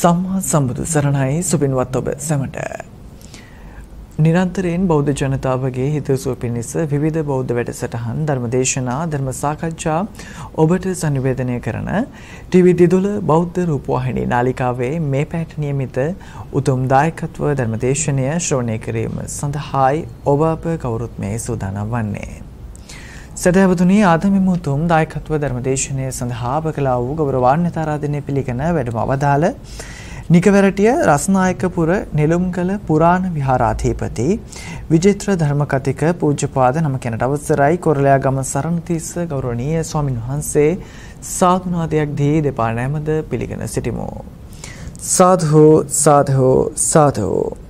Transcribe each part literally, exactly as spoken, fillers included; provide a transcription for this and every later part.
සම්මා සම්බුදු සරණයි සුපින්වත් ඔබ සැමට. නිරන්තරයෙන් බෞද්ධ ජනතාවගේ හිතසුව පිණිස විවිධ බෞද්ධ වැඩසටහන් ධර්මදේශනා ධර්ම සාකච්ඡා ඔබට සංනිවේදනය කරන ටීවී දිදුල බෞද්ධ රූපවාහිනී නාලිකාවේ මේ පැයට නියමිත උතුම් දායකත්ව ධර්මදේශනය ශ්‍රවණය කිරීම සඳහායි ඔබ අප කවුරුත් මේ සූදානම් වන්නේ. සදහවතුනි ආද මෙම උතුම් දායකත්ව ධර්මදේශනය සඳහා අප කළා වූ ගෞරවාන්විත ආරාධනය පිළිගෙන වැඩම අවදාළ නිකවැරටිය රස්නායකපුර නෙළුම්ගල පුරාණ විහාරාධිපති විජිත්‍ර ධර්මකතික පූජ්‍යපාද නම කෙනට අවසරයි කොරළයාගම සරණතිස්ස ගෞරවනීය ස්වාමින් වහන්සේ සාදුනාදයක් දී දෙපා නැමද පිළිගෙන සිටිමු. සාධු සාධු සාධු.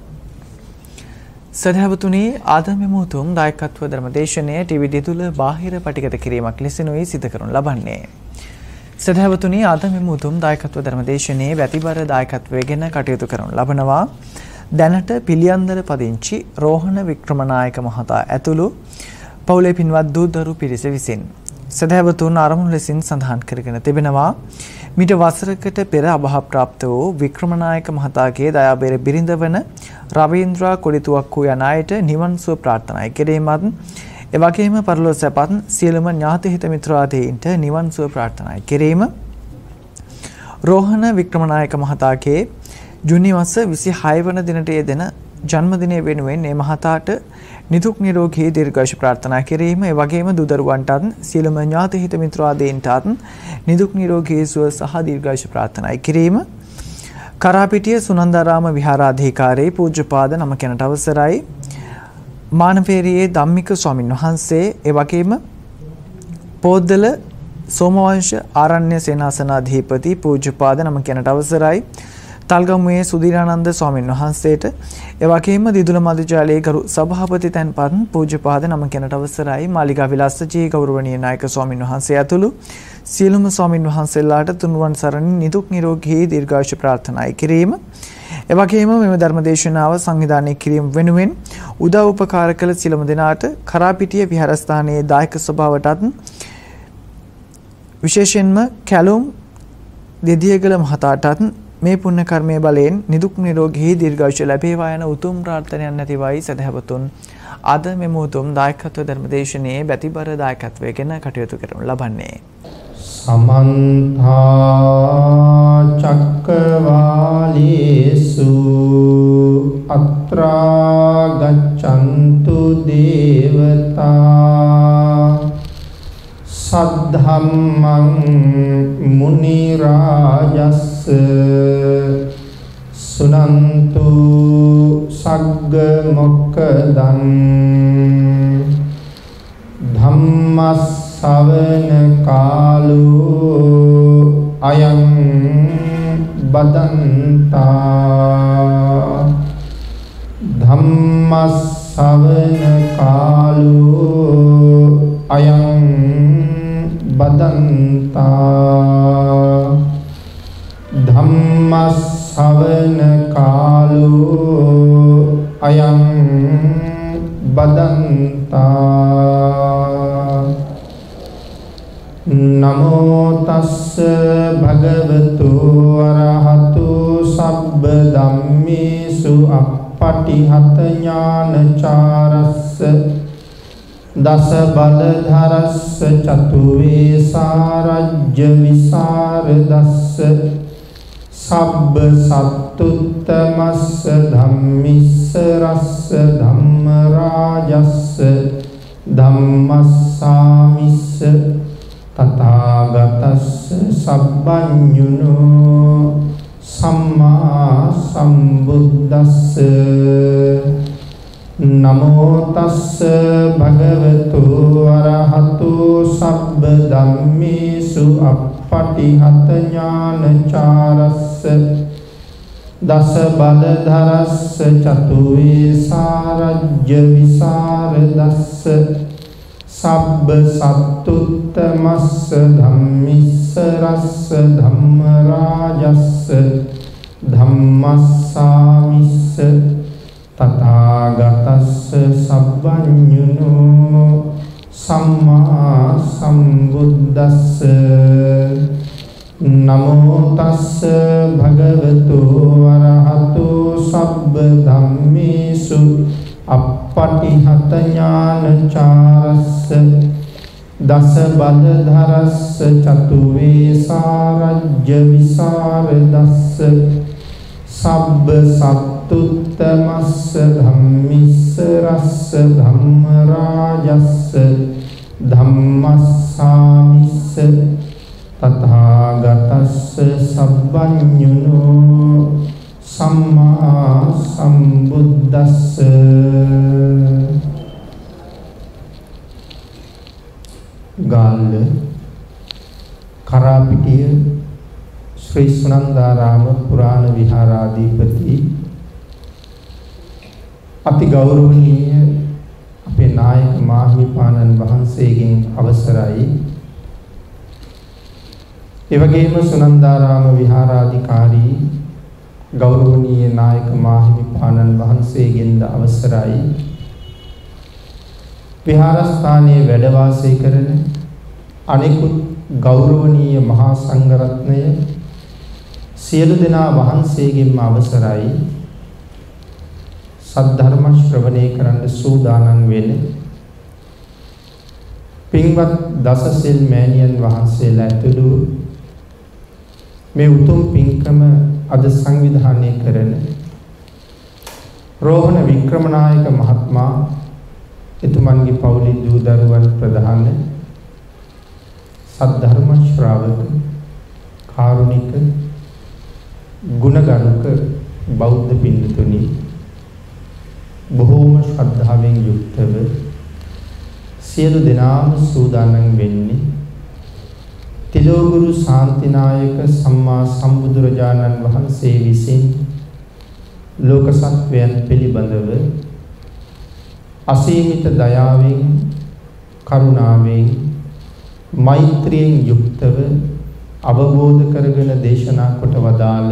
සදහවතුනි ආද මෙම උතුම් දායකත්ව ධර්මදේශනය ටීවී දිදුල බාහිර පටිගත කිරීමක් ලෙසිනුයි සිදු කරනු ලබන්නේ. සදහවතුනි ආද මෙම උතුම් දායකත්ව ධර්මදේශනයේ වැතිබර දායකත්වයෙන් කටයුතු කරනු ලබනවා දැනට පිළියන්දර පදිංචි රෝහණ වික්‍රමනායක මහතා ඇතුළු පවුලේ පින්වත් දූ දරු පිරිස විසින්. සදහවතුන් ආරමුණු ලෙසින් සඳහන් කරගෙන තිබෙනවා මිට වසරකට පෙර අභාවප්‍රාප්ත වූ වික්‍රමනායක මහතාගේ දයාබර බිරිඳ වන රවීන්ද්‍රා කොඩිතුවක්කු යන අයට නිවන් සුව ප්‍රාර්ථනා කිරීමත් එවැගේම පරලොව සැපත් සියලුම ඥාති හිත මිත්‍රාදීන්ට නිවන් සුව ප්‍රාර්ථනා කිරීම රෝහණ වික්‍රමනායක මහතාගේ ජූනි මාස විසිහය වන දිනට යෙදෙන ජන්මදිනය වෙනුවෙන් මේ මහතාට නිදුක් නිරෝගී දීර්ඝායුෂ ප්‍රාර්ථනා කිරීම එවැගේම දූ දරුවන්ටත් සියලුම ඥාති හිත මිත්‍රාදීන්ටත් නිදුක් නිරෝගී සුව සහ දීර්ඝායුෂ ප්‍රාර්ථනා කිරීම කරාපිටිය සුනන්දාරාම විහාරාධිකාරී පූජ්‍යපාද නම කෙනට අවසරයි මානවේරියේ ධම්මික ස්වාමින් වහන්සේ එවැගේම පොද්දල සෝමවංශ ආරණ්‍ය සේනාසනාධිපති පූජ්‍යපාද නම කෙනට අවසරයි තල්ගමුවේ සුධීරානන්ද ස්වාමින් වහන්සේට එවැගේම දිදුල මධුජාලයේ ගරු සභාපති තැන්පත් පූජ්‍යපාද නම කෙනට අවසරයි මාලිගා විලාසජී ගෞරවනීය නායක ස්වාමින් වහන්සේ ඇතුළු සියලුම ස්වාමින් වහන්සේලාට තුන්වන් සරණින් නිදුක් නිරෝගී දීර්ඝායුෂ ප්‍රාර්ථනා කිරීම එවැගේම මෙම ධර්මදේශනාව සංවිධානය කිරීම වෙනුවෙන් උදව් උපකාර කළ සියලුම දෙනාට කරාපිටිය විහාරස්ථානයේ දායක සභාවටත් විශේෂයෙන්ම කැලුම් දෙදියගල මහතාටත් මේ පුණ්‍ය කර්මයේ බලයෙන් නිදුක් නිරෝගී දීර්ඝායුෂ ලැබේවා යන උතුම් ප්‍රාර්ථනයක් නැතිවයි සදහවතුන් අද මෙම උතුම් දායකත්ව ධර්මදේශනයේ බැතිබර දායකත්වයෙන් කටයුතු කරනු ලබන්නේ. සමන්තා චක්කවාලේසු අත්‍රා ගච්ඡන්තු දේවතා සද්ධම්මං මුනි රාජස්ස සුනන්තු සග්ග මොක්ඛදං ධම්මස් ශවන කාලෝ අයං බදන්තා ධම්මස් ශවන කාලෝ අයං බදන්තා ධම්මස් ශවන කාලෝ අයං බදන්තා නමෝ තස්ස භගවතු අරහතු සබ්බ ධම්මේසු අප්පටිහත ඥානචාරස්ස දස බලධරස්ස චතු වේසාරජ්‍ය විසරදස්ස සබ්බ සත්තුත්තමස්ස ධම්මිස්ස රස්ස ධම්ම රාජස්ස ධම්මස්සාමිස්ස තථාගතස්ස සබ්බඤුනෝ සම්මා සම්බුද්දස්ස නමෝ තස්ස භගවතු අරහතු සබ්බ ධම්මේසු අප්පටිහත ඥානචාරස්ස දස බලධරස්ස චතු වේසාරජ්‍ය විසරදස්ස සබ්බ සත්තුත්තමස්ස ධම්මිස්ස රස්ස ධම්ම රාජස්ස ධම්මස්සාමිස්ස තථාගතස්ස සබ්බඤුනෝ සම්මා සම්බුද්දස්ස නමෝ තස්ස භගවතු වරහතු සබ්බ ධම්මේසු අප්පටිහත ඥානචාරස්ස දස බලධරස්ස චතු වේසාරජ්‍ය විසරදස්ස සබ්බ සත්තුත්තමස්ස ධම්මිස්ස රස්ස ධම්ම රාජස්ස ධම්මස්සාමිස්ස තථාගතස්ස සබ්බඤුනෝ සම්මා සම්බුද්දස්ස. ගාල්ල කරාපිටිය ශ්‍රී සුනන්දාරාම පුරාණ විහාරාධිපති අති ගෞරවනීය අපේ නායක මාහිමිපාණන් වහන්සේගෙන් අවසරයි. එවැගේම සුනන්දාරාම විහාරාධිකාරී ගෞරවනීය නායක මාහිමිපාණන් වහන්සේගෙන්ද අවසරයි. විහාරස්ථානයේ වැඩ වාසය කරන අනෙකුත් ගෞරවනීය මහා සංඝරත්නය සියලු දෙනා වහන්සේගෙන්ම අවසරයි. සද්ධර්ම ශ්‍රවණය කරන්න සූදානම් වෙන පින්වත් දසසිල් මෑණියන් වහන්සේලා ඇතුළු මේ උතුම් පින්කම අද සංවිධානය කරන රෝහණ වික්‍රමනායක මහත්මයා එතුමන්ගේ පවුලේ දූ දරුවන් ප්‍රධාන සද්ධර්ම ශ්‍රාවක කාරුණික ගුණගරුක බෞද්ධ පින්තුනි බොහෝම ශ්‍රද්ධාවෙන් යුක්තව සියලු දෙනාම සූදානම් වෙන්නේ තිලෝගුරු ශාන්තිනායක සම්මා සම්බුදුරජාණන් වහන්සේ විසින් ලෝක සත්වයන් පිළිබඳව අසීමිත දයාවෙන් කරුණාවෙන් මෛත්‍රියෙන් යුක්තව අවබෝධ කරගෙන දේශනා කොට වදාළ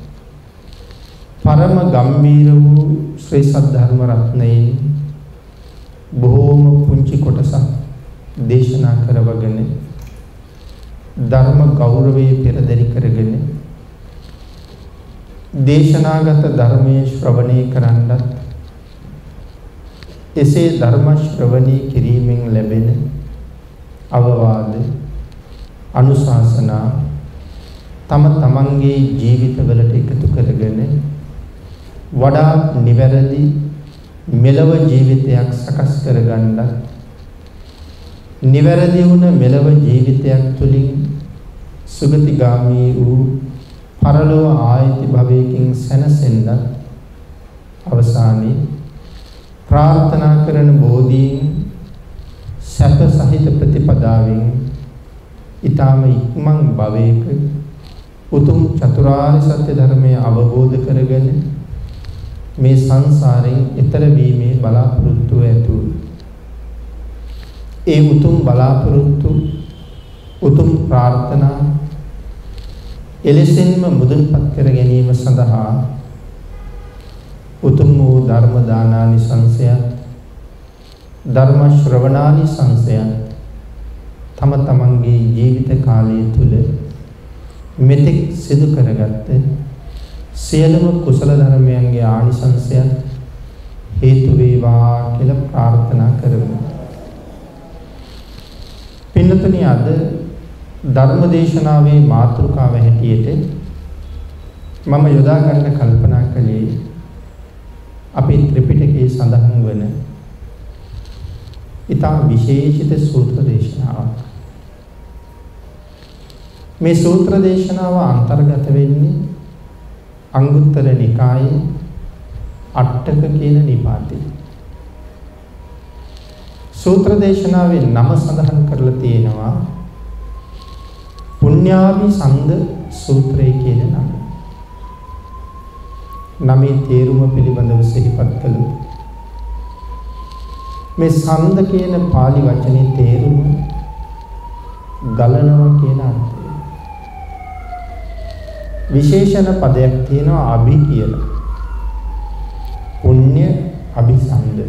පරම ගම්බීර වූ ශ්‍රී සද්ධර්ම රත්නයෙන් බොහෝම පුංචි කොටසක් දේශනා කරවගෙන ධර්ම ගෞරවයේ පෙරදරි කරගෙන දේශනාගත ධර්මයේ ශ්‍රවණය කරන්නත් එසේ ධර්ම ශ්‍රවණය කිරීමෙන් ලැබෙන අවවාද අනුශාසනා තම තමන්ගේ ජීවිතවලට එකතු කරගෙන වඩා නිවැරදි මෙලව ජීවිතයක් සකස් කරගන්න නිවැරදි වුණ මෙලව ජීවිතයක් තුළින් සුගතිගාමී වූ පරලොව ආයති භවයකින් සැනසෙන්න අවසානයේ ප්‍රාර්ථනා කරන බෝධීන් සැප සහිත ප්‍රතිපදාවෙන් ඊටම ඉක්මන් භවයක උතුම් චතුරාර්ය සත්‍ය ධර්මය අවබෝධ කරගෙන මේ සංසාරයෙන් එතර වීමේ බලාපොරොත්තු ඇතු ඒ උතුම් බලාපොරොත්තු උතුම් ප්‍රාර්ථනා එලෙසින්ම මුදුන්පත් කර ගැනීම සඳහා උතුම් වූ ධර්ම දානානි සංසය ධර්ම ශ්‍රවණානි සංසය තම තමන්ගේ ජීවිත කාලය තුල මෙතෙක් සිදු කරගත්ත සියලුම කුසල ධර්මයන්ගේ ආනිසංසය හේතු වේවා කියලා ප්‍රාර්ථනා කරමු. පින්නතුනි අද ධර්ම දේශනාවේ මාතෘකාව හැටියට මම යොදා ගන්න කල්පනා කළේ අපේ ත්‍රිපිටකයේ සඳහන් වන ඉතා විශේෂිත සූත්‍ර දේශනාවක්. මේ සූත්‍ර දේශනාව අන්තර්ගත වෙන්නේ අංගුත්තර නිකායේ අට්ඨක කියන නිපාතේ. සූත්‍ර දේශනාවේ නම සඳහන් කරලා තියෙනවා පුඤ්ඤාභි සන්ද සූත්‍රය කියන නම. නමේ තේරුම පිළිබඳව සිහිපත් කළොත් මේ සන්ද කියන පාලි වචනේ තේරුම ගලනවා කියන අර්ථය. විශේෂණ පදයක් තියෙනවා අභි කියලා. පුණ්‍ය අභිසන්ද.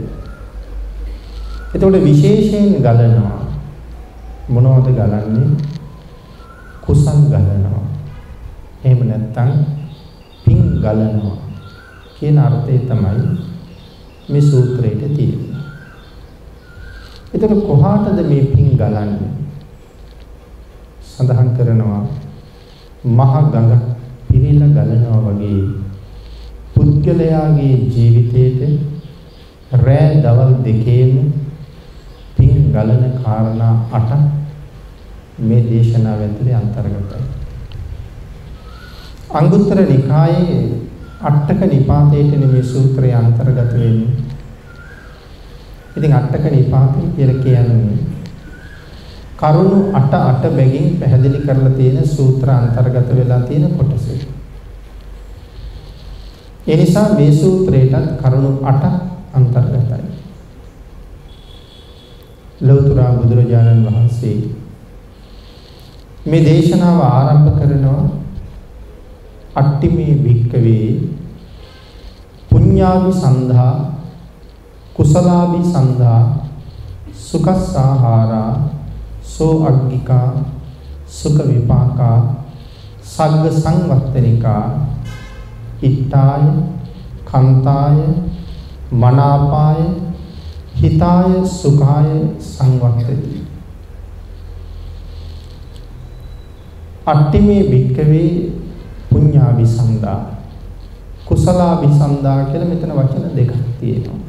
එතකොට විශේෂයෙන් ගලනවා. මොනවද ගලන්නේ? කුසල් ගලනවා. එහෙම නැත්නම් පින් ගලනවා කියන අර්ථය තමයි මේ සූත්‍රයේ තියෙන්නේ. එතකොට කොහාටද මේ පින් ගලන්නේ? සඳහන් කරනවා මහ ගඟ පිරීලා ගලනවා වගේ පුද්ගලයාගේ ජීවිතයේ රැ දවල් දෙකේම පින් ගලන කාරණා අට මේ දේශනාව ඇතුලේ අන්තර්ගතයි. අංගුත්තර නිකායේ අටක නිපාතයේ මේ සූත්‍රය අන්තර්ගත වෙන්නේ. ඉතින් අටක නිපාතය කියලා කියන්නේ කරුණු අට අට බැගින් පැහැදිලි කරලා තියෙන සූත්‍ර අන්තර්ගත වෙලා තියෙන කොටස. ඒ නිසා මේ සූත්‍රයටත් කරුණු අට අන්තර්ගතයි. ලෞතර බුදුරජාණන් වහන්සේ මේ දේශනාව ආරම්භ කරනවා අට්ඨිමේ භික්කවේ පුඤ්ඤාවි සන්ධා කුසලාවි සන්ධා සුඛස්සාහාරා සෝ අග්ගිකා සුඛ විපාකා සග්ග සංවත්තනිකා ඉත්තාය කන්තාය මනාපාය හිතාය සුඛාය සංවත්තති. අට්ඨිමේ භික්කවේ පුඤ්ඤාභිසන්දා කුසලාභිසන්දා කියලා මෙතන වචන දෙකක් තියෙනවා.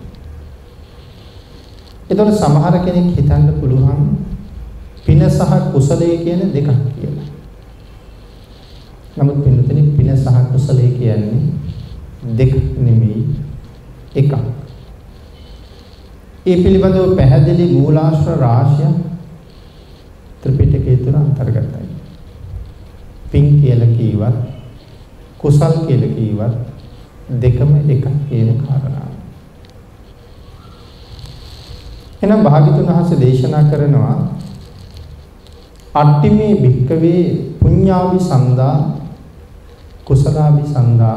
ඒතකොට සමහර කෙනෙක් හිතන්න පුළුවන් පින සහ කුසලයේ කියන දෙකක් කියලා. නමුත් පින්තුනි පින සහ කුසලයේ කියන්නේ දෙක නෙමෙයි එකක්. ඒ පිළිබඳව පැහැදිලි මූලාශ්‍ර රාශිය ත්‍රිපිටකයේ තුල අන්තර්ගතයි. පින් කියලා කීවත් කුසල් කියලා කීවත් දෙකම එක කියන කාරණාව. එහෙනම් භාග්‍යතුන් වහන්සේ දේශනා කරනවා අට්ඨිමේ භික්කවේ පුඤ්ඤාවි සන්දා කුසලාවි සන්දා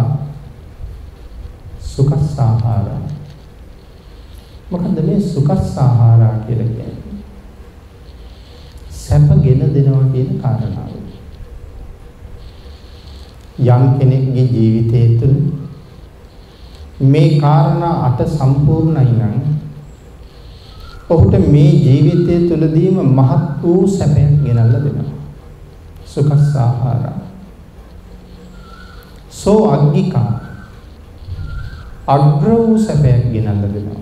සුඛස්සාහාරා. මොකද්ද මේ සුඛස්සාහාරා කියලා කියන්නේ? සැපගෙන දෙනවා කියන කාරණාව. යම් කෙනෙක්ගේ ජීවිතය තුළ මේ කාරණා අට සම්පූර්ණයි නම් ඔහුට මේ ජීවිතය තුළදීම මහත් වූ සැපයක් ගෙනල්ලා දෙනවා. සුඛස්සාහාරා සෝ අග්ගිකා අග්‍ර වූ සැපයක් ගෙනල්ලා දෙනවා.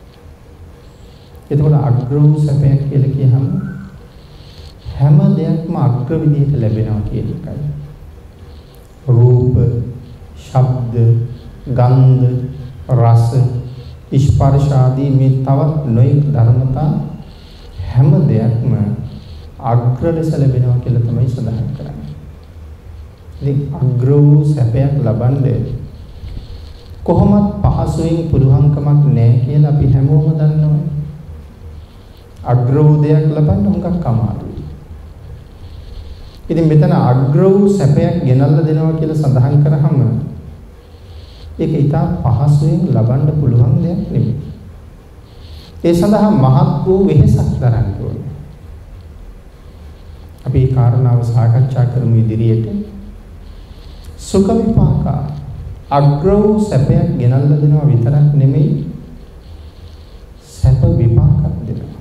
එතකොට අග්‍ර වූ සැපයක් කියලා කියහම හැම දෙයක්ම අග්‍ර විදිහට ලැබෙනවා කියන එකයි. රූප, ශබ්ද, ගන්ධ, රස, ස්පර්ශ ආදී මේ තවත් නොයෙක් ධර්මතා හැම දෙයක්ම අග්‍ර ලෙස ලැබෙනවා කියලා තමයි සඳහන් කරන්නේ. ඉතින් අග්‍ර වූ සැපයක් ලබන්නේ කොහොමත් පහසුවෙන් පුළුවන්කමක් නැහැ කියලා අපි හැමෝම දන්නවා. අග්‍ර වූ දෙයක් ලබන්න හුඟක් අමාරුයි. ඉතින් මෙතන අග්‍ර වූ සැපයක් ගෙනල්ලා දෙනවා කියලා සඳහන් කරාම ඒක ඊටා පහසුවෙන් ලබන්න පුළුවන් දෙයක් නෙමෙයි. ඒ සඳහා මහත් වූ වෙහෙසක් දරන්න ඕනේ. අපි මේ කාරණාව සාකච්ඡා කරමු ඉදිරියට. සුඛ විපාක අග්‍ර වූ සැපයක් ගෙනල්ලා දෙනවා විතරක් නෙමෙයි සැප විපාකක් දෙනවා.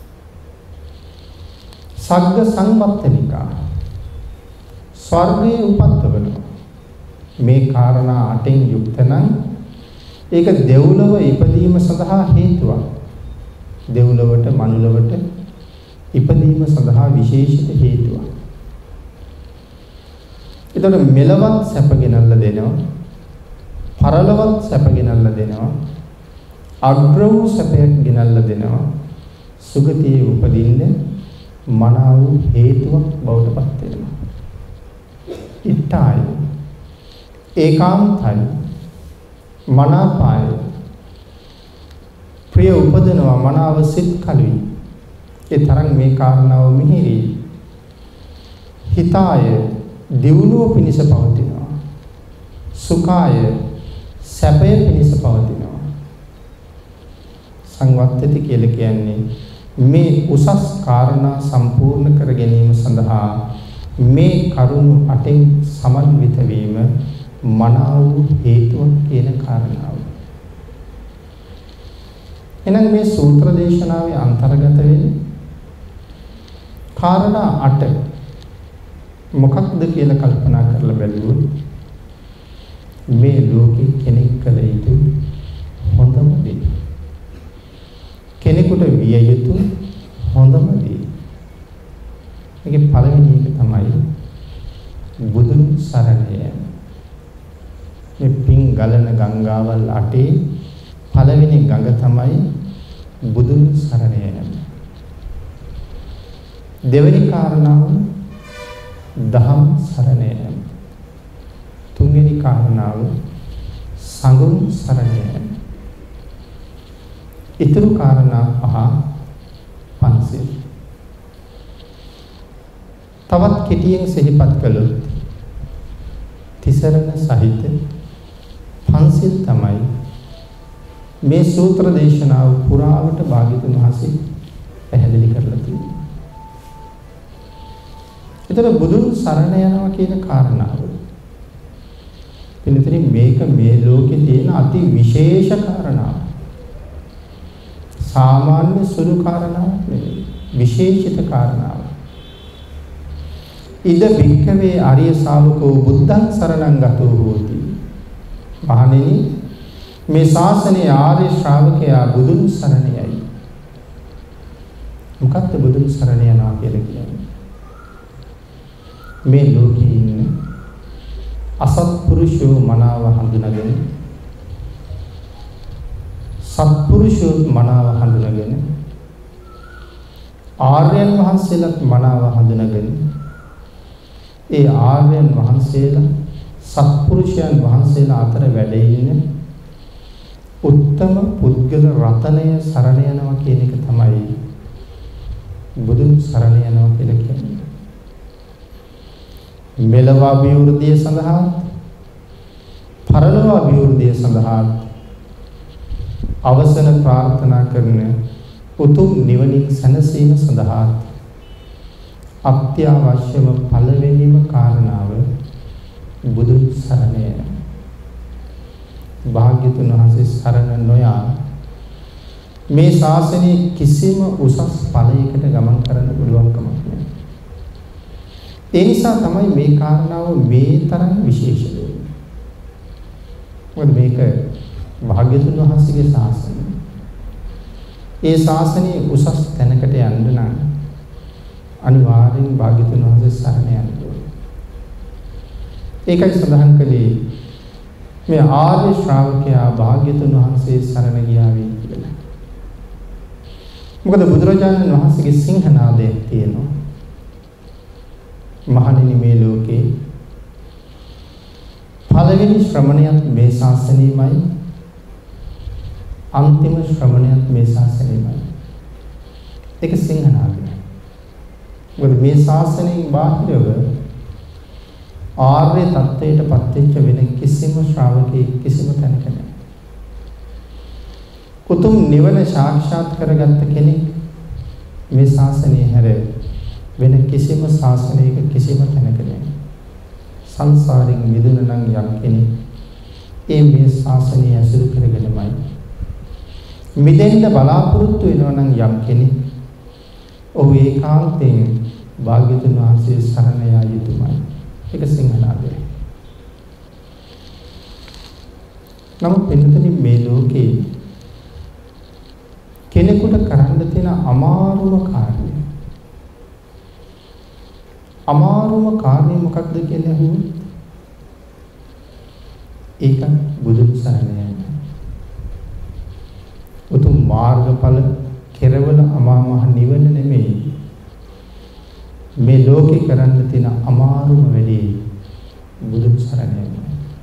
සග්ග සංවත්තනිකා ස්වර්ගයේ උපද්දවනවා. මේ කාරණා අටෙන් යුක්ත නම් ඒක දෙව්ලොව ඉපදීම සඳහා හේතුවක්. දෙව්ලොවට මනුලොවට ඉපදීම සඳහා විශේෂිත හේතුවක්. එතකොට මෙලවත් සැප ගෙනල්ලා දෙනවා. පරලොවත් සැප ගෙනල්ලා දෙනවා. අග්‍ර වූ සැපයක් ගෙනල්ලා දෙනවා. සුගතියේ උපදින්න මනාව හේතුවක් බවට පත් වෙනවා. ඉත්තාය ඒකාන්තයි මනාපාය ප්‍රිය උපදනවා මනාව සිත් කලුයි. ඒ තරම් මේ කාරණාව මිහිරි. හිතාය දියුණුව පිණිස පවතිනවා. සුඛාය සැපය පිණිස පවතිනවා. සංවත්තති කියලා කියන්නේ මේ උසස් කාරණා සම්පූර්ණ කර ගැනීම සඳහා මේ කරුණු අටෙන් සමන්විත වීම මනාව හේතුවක් කියන කාරණාව. එහෙනම් මේ සූත්‍ර දේශනාවේ අන්තර්ගත වෙන්නේ කාරණා අට මොකක්ද කියලා කල්පනා කරලා බැලුවොත් මේ ලෝකේ කෙනෙක් කළ යුතු හොඳම දේ, කෙනෙකුට විය යුතු හොඳම දේ, මේකේ පළවෙනි එක තමයි බුදුන් සරණ යාම. මේ පිං ගලන ගංගාවල් අටේ පළවෙනි ගඟ තමයි බුදුන් සරණ යාම. දෙවෙනි කාරණාව දහම් සරණ යාම. තුන්වෙනි කාරණාව සංඝුන් සරණ යාම. ඊතුරු කාරණා පහ පන්සිල්. තවත් කෙටියෙන් සිහිපත් කළොත් තිසරණ සහිත පන්සිල් තමයි මේ සූත්‍ර දේශනාව පුරාවට භාග්‍යවතුන් වහන්සේ පැහැදිලි කරලා තියෙනවා. ඒතර බුදුන් සරණ යනවා කියන කාරණාව. පිළිතුරේ මේක මේ ලෝකේ තියෙන අති විශේෂ කාරණාවක්. සාමාන්‍ය සුළු කාරණාවක් නෙවෙයි. විශේෂිත කාරණාවක්. ඉද භික්ඛවේ ආර්ය ශාවකෝ බුද්ධං සරණං ගතෝ හෝති. මහණෙනි මේ ශාසනයේ ආර්ය ශ්‍රාවකයා බුදුන් සරණ යයි. මොකක්ද බුදුන් සරණ යනවා කියලා කියන්නේ? මේ ලෝකේ ඉන්න අසත්පුරුෂෝ මනාව හඳුනාගෙන සත්පුරුෂෝ මනාව හඳුනාගෙන ආර්යයන් වහන්සේලාත් මනාව හඳුනාගෙන ඒ ආර්යයන් වහන්සේලා සත්පුරුෂයන් වහන්සේලා අතර වැඩ ඉන්න උත්තම පුද්ගල රතනය සරණ යනවා කියන එක තමයි බුදුන් සරණ යනවා කියලා කියන්නේ. මෙලව අභිවෘද්ධිය සඳහා පරලොව අභිවෘද්ධිය සඳහා අවසන ප්‍රාර්ථනා කරන උතුම් නිවනින් සැනසීම සඳහා අත්‍යවශ්‍යම පළවෙනිම කාරණාව බුදුන් සරණ යාම. භාග්‍යතුන් වහන්සේ සරණ නොයා මේ ශාසනයේ කිසිම උසස් ඵලයකට ගමන් කරන්න පුළුවන් කමක් නැහැ. ඒ නිසා තමයි මේ කාරණාව මේ තරම් විශේෂ වෙන්නේ. මොකද මේක භාග්‍යතුන් වහන්සේගේ ශාසනය. ඒ ශාසනයේ උසස් තැනකට යන්න නම් අනිවාර්යෙන් භාග්‍යතුන් වහන්සේ සරණ යන්න ඕනේ. ඒකයි සඳහන් කළේ මේ ආර්ය ශ්‍රාවකයා භාග්‍යතුන් වහන්සේ සරණ ගියා වේ කියලා. මොකද බුදුරජාණන් වහන්සේගේ සිංහනාදයක් තියෙනවා. මහණෙනි මේ ලෝකේ පළවෙනි ශ්‍රමණයත් මේ ශාසනයමයි අන්තිම ශ්‍රමණයත් මේ ශාසනයමයි. ඒක සිංහනාදය. මොකද මේ ශාසනයෙන් බාහිරව ආර්ය තත්ත්වයට පත්වෙච්ච වෙන කිසිම ශ්‍රාවකෙක් කිසිම තැනක නැහැ. උතුම් නිවන සාක්ෂාත් කරගත්ත කෙනෙක් මේ ශාසනය හැර වෙන කිසිම ශාසනයක කිසිම තැනක නැහැ. සංසාරයෙන් මිදුණ නම් යම් කෙනෙක් ඒ මේ ශාසනය ඇසුරු කරගෙනමයි මිදෙන්න බලාපොරොත්තු වෙනවා නම් යම් කෙනෙක් ඔහු ඒකාන්තයෙන් භාග්‍යවතුන් වහන්සේ සරණ යා යුතුමයි. ඒක සිංහනාදය. නමුත් පින්තුනි මේ ලෝකේ කෙනෙකුට කරන්න තියෙන අමාරුම කාර්යය අමාරුම කාර්යය මොකක්ද කියලා අහුවොත් ඒක බුදුන් සරණ යන්න. උතුම් මාර්ගඵල කෙරවල අමා මහ නිවන නෙමෙයි. මේ ලෝකේ කරන්න තියෙන අමාරුම වැඩේ බුදුන් සරණ යන්න.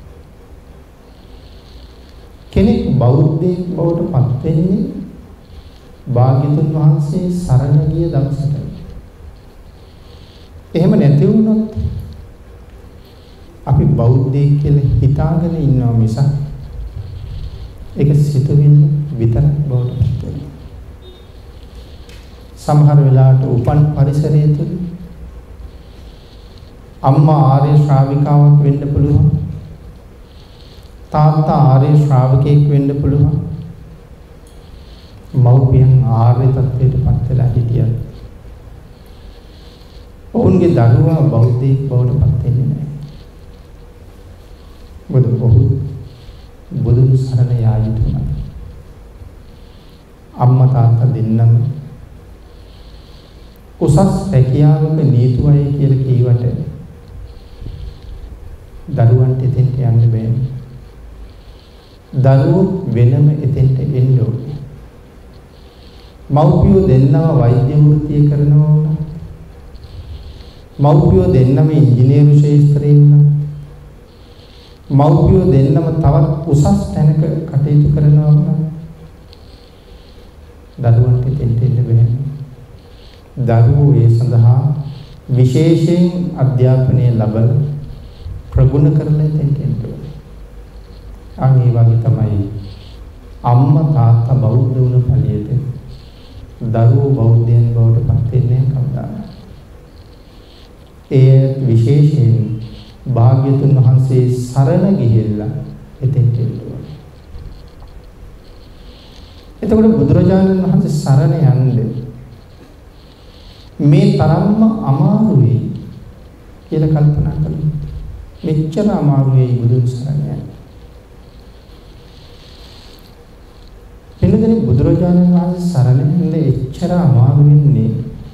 කෙනෙක් බෞද්ධයෙක් බවට පත් වෙන්නේ භාග්‍යතුන් වහන්සේ සරණ ගිය දවසට. එහෙම නැති වුණොත් අපි බෞද්ධයෙක් කියලා හිතාගෙන ඉන්නවා මිසක් ඒක සිතුවිල්ල විතරක් බවට පත් වෙනවා. සමහර වෙලාවට උපන් පරිසරය තුළ අම්මා ආර්ය ශ්‍රාවිකාවක් වෙන්න පුළුවන්. තාත්තා ආර්ය ශ්‍රාවකයෙක් වෙන්න පුළුවන්. මව්පියන් ආර්ය තත්ත්වයට පත් වෙලා හිටියත් ඔවුන්ගේ දරුවා බෞද්ධයෙක් බවට පත් වෙන්නේ නැහැ. මොකද ඔහු බුදුන් සරණ යා යුතුයි. අම්මා තාත්තා දෙන්නම උසස් රැකියාවක නීතු අය කියලා කීවට දරුවන්ට එතෙන්ට යන්න බෑ. දරුවෝ වෙනම එතෙන්ට එන්න ඕනේ. මව්පියෝ දෙන්නම වෛද්‍ය වෘත්තිය කරනවා වුණා. මව්පියෝ දෙන්නම ඉංජිනේරු ශාස්ත්‍රයේ වුණා. මව්පියෝ දෙන්නම තවත් උසස් තැනක කටයුතු කරනවා වුණා. දරුවන්ට එතෙන්ට එන්න බෑ. දරුවෝ ඒ සඳහා විශේෂයෙන් අධ්‍යාපනය ලබන ප්‍රගුණ කරලා එතෙන්ට එන්න ඕනේ. අන්න ඒ වගේ තමයි අම්මා තාත්තා බෞද්ධ වුණ පළියට දරුවෝ බෞද්ධයන් බවට පත් වෙන්නේ කවදාද? ඒ විශේෂයෙන් භාග්‍යතුන් වහන්සේ සරණ ගිහිල්ලා එතෙන්ට එන්න ඕනේ. එතකොට බුදුරජාණන් වහන්සේ සරණ යන්නේ මේ තරම්ම අමාරුයි කියලා කල්පනා කළා. මෙච්චර අමාරුයි බුදුන් සරණ යන්න. එනදෙනි බුදුරජාණන් වහන්සේ සරණ යන්න එච්චර අමාරු වෙන්නේ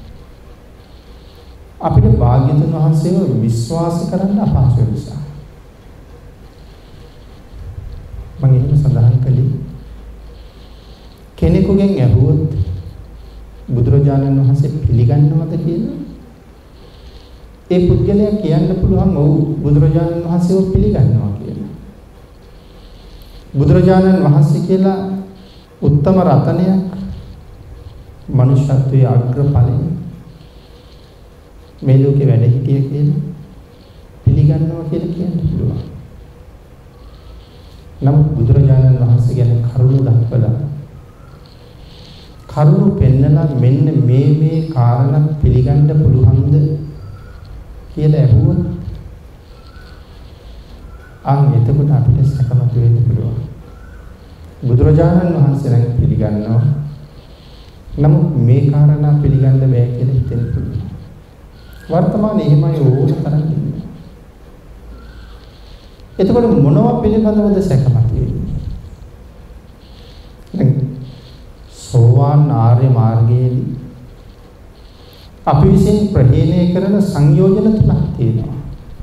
අපිට භාග්‍යතුන් වහන්සේව විශ්වාස කරන්න අපහසු නිසා. මම එහෙම සඳහන් කළේ කෙනෙකුගෙන් ඇහුවොත් බුදුරජාණන් වහන්සේ පිළිගන්නවද කියලා ඒ පුද්ගලයා කියන්න පුළුවන් ඔව් බුදුරජාණන් වහන්සේව පිළිගන්නවා කියලා. බුදුරජාණන් වහන්සේ කියලා උත්තම රතනයක් මනුෂ්‍යත්වයේ අග්‍රඵලයි මේ ලෝකේ වැඩ හිටිය කියලා පිළිගන්නවා කියලා කියන්න පුළුවන්. නමුත් බුදුරජාණන් වහන්සේ ගැන කරුණු දක්වලා කරුණු පෙන්නලා මෙන්න මේ මේ කාරණා පිළිගන්න පුළුවන්ද කියලා ඇහුවොත් අන් එතකොට අපිට සැකමතු වෙන්න පුළුවන්. බුදුරජාණන් වහන්සේ නම් පිළිගන්නවා. නමුත් මේ කාරණා පිළිගන්න බෑ කියලා හිතෙන්න පුළුවන්. වර්තමානයේ එහෙමයි ඕන තරම් ඉන්නවා. එතකොට මොනවා පිළිබඳවද සැකමතු වෙන්නේ? දැන් සෝවාන් ආර්ය මාර්ගයේදී අපි විසින් ප්‍රහීණය කරන සංයෝජන තුනක් තියෙනවා.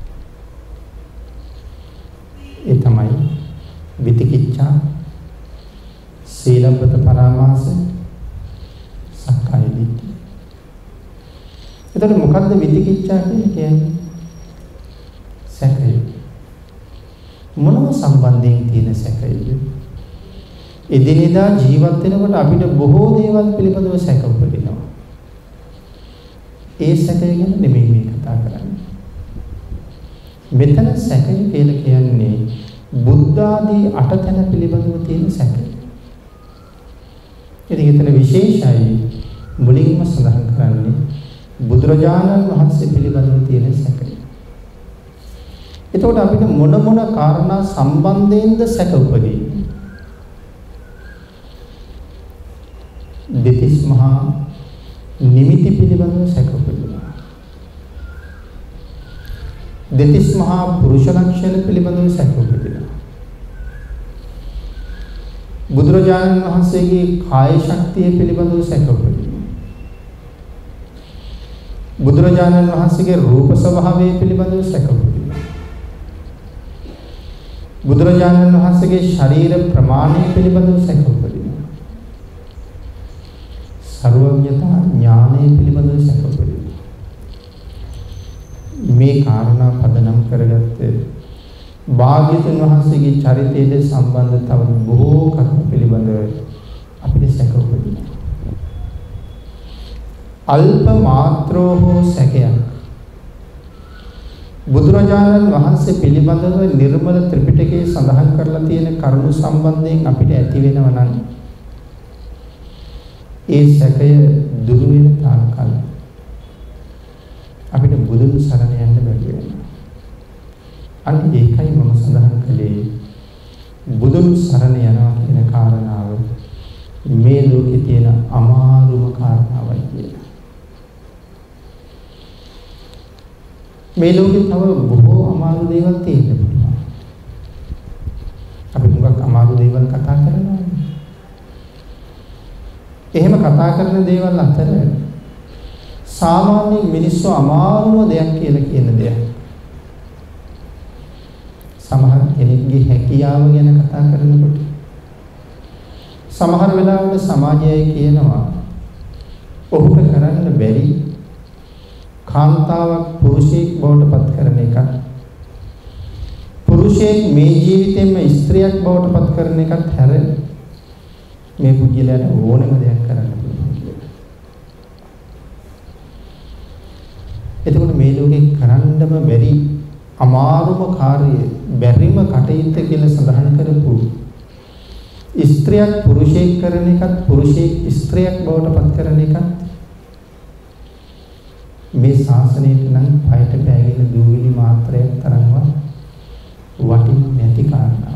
ඒ තමයි විතිකිච්ඡා, සීලබ්බත පරාමාස, සක්කාය දිට්ඨිය. එතකොට මොකද්ද විතිකිච්ඡා කියන්නේ? සැකය. මොනව සම්බන්ධයෙන් තියෙන සැකයද? එදිනෙදා ජීවත් වෙනකොට අපිට බොහෝ දේවල් පිළිබඳව සැක උපදිනවා. ඒ සැකය ගැන නෙමෙයි මේ කතා කරන්නේ. මෙතන සැකය කියලා කියන්නේ බුද්ධ ආදී අටතන පිළිබඳව තියෙන සැකය. ඉතින් එතන විශේෂයි මුලින්ම සඳහන් කරන්නේ බුදුරජාණන් වහන්සේ පිළිබඳව තියෙන සැකය. එතකොට අපිට මොන මොන කාරණා සම්බන්ධයෙන්ද සැක උපදින්නේ? දෙතිස් මහා නිමිති පිළිබඳව සැක උපදිනවා. දෙතිස් මහා පුරුෂ ලක්ෂණ පිළිබඳව සැක උපදිනවා. බුදුරජාණන් වහන්සේගේ කාය ශක්තිය පිළිබඳව සැක උපදිනවා. බුදුරජාණන් වහන්සේගේ රූප ස්වභාවය පිළිබඳව සැක උපදිනවා. බුදුරජාණන් වහන්සේගේ ශරීර ප්‍රමාණය පිළිබඳව සැක උපදිනවා. සර්වඥතා ඥානය පිළිබඳව සැක උපදිනවා. මේ කාරණා පදනම් කරගත්ත භාග්‍යතුන් වහන්සේගේ චරිතයේ සම්බන්ධ තව බොහෝ කරුණු පිළිබඳව අපිට සැක උපදිනවා. අල්ප මාත්‍රෝ හෝ සැකයක් බුදුරජාණන් වහන්සේ පිළිබඳව නිර්මල ත්‍රිපිටකයේ සඳහන් කරලා තියෙන කරුණු සම්බන්ධයෙන් අපිට ඇති වෙනවා නම් ඒ සැකය දුරු වෙන තාක්කල් අපිට බුදුන් සරණ යන්න බැරි වෙනවා. අන්න ඒකයි මම සඳහන් කළේ බුදුන් සරණ යනවා කියන කාරණාව මේ ලෝකේ තියෙන අමාරුම කාරණාවයි කියලා. මේ ලෝකේ තව බොහෝ අමාරු දේවල් තියෙනවා. අපි මුගක් අමාරු දේවල් කතා කරනවා. එහෙම කතා කරන දේවල් අතර සාමාන්‍ය මිනිස්සු අමාරුම දෙයක් කියලා කියන දෙයක්. සමහර කෙනෙක්ගේ හැකියාව ගැන කතා කරනකොට සමහර වෙලාවල සමාජයයි කියනවා ඔහුට කරන්න බැරි කාන්තාවක් පුරුෂයෙක් බවට පත් කරන එක. පුරුෂයෙක් මේ ජීවිතේම ස්ත්‍රියක් බවට පත් කරන එකත් හැර මේ පුද්ගලයාට ඕනම දෙයක් කරන්න පුළුවන් කියලා. එතකොට මේ ලෝකේ කරන්නම බැරි අමාරුම කාර්යය බැරිම කටයුත්ත කියලා සඳහන් කරපු ස්ත්‍රියක් පුරුෂයෙක් කරන එකත් පුරුෂයෙක් ස්ත්‍රියක් බවට පත් කරන එකත් මේ ශාසනයට නම් පයට පෑගෙන දූවිලි මාත්‍රයක් තරම්වත් වටින්නේ නැති කාරණාවක්.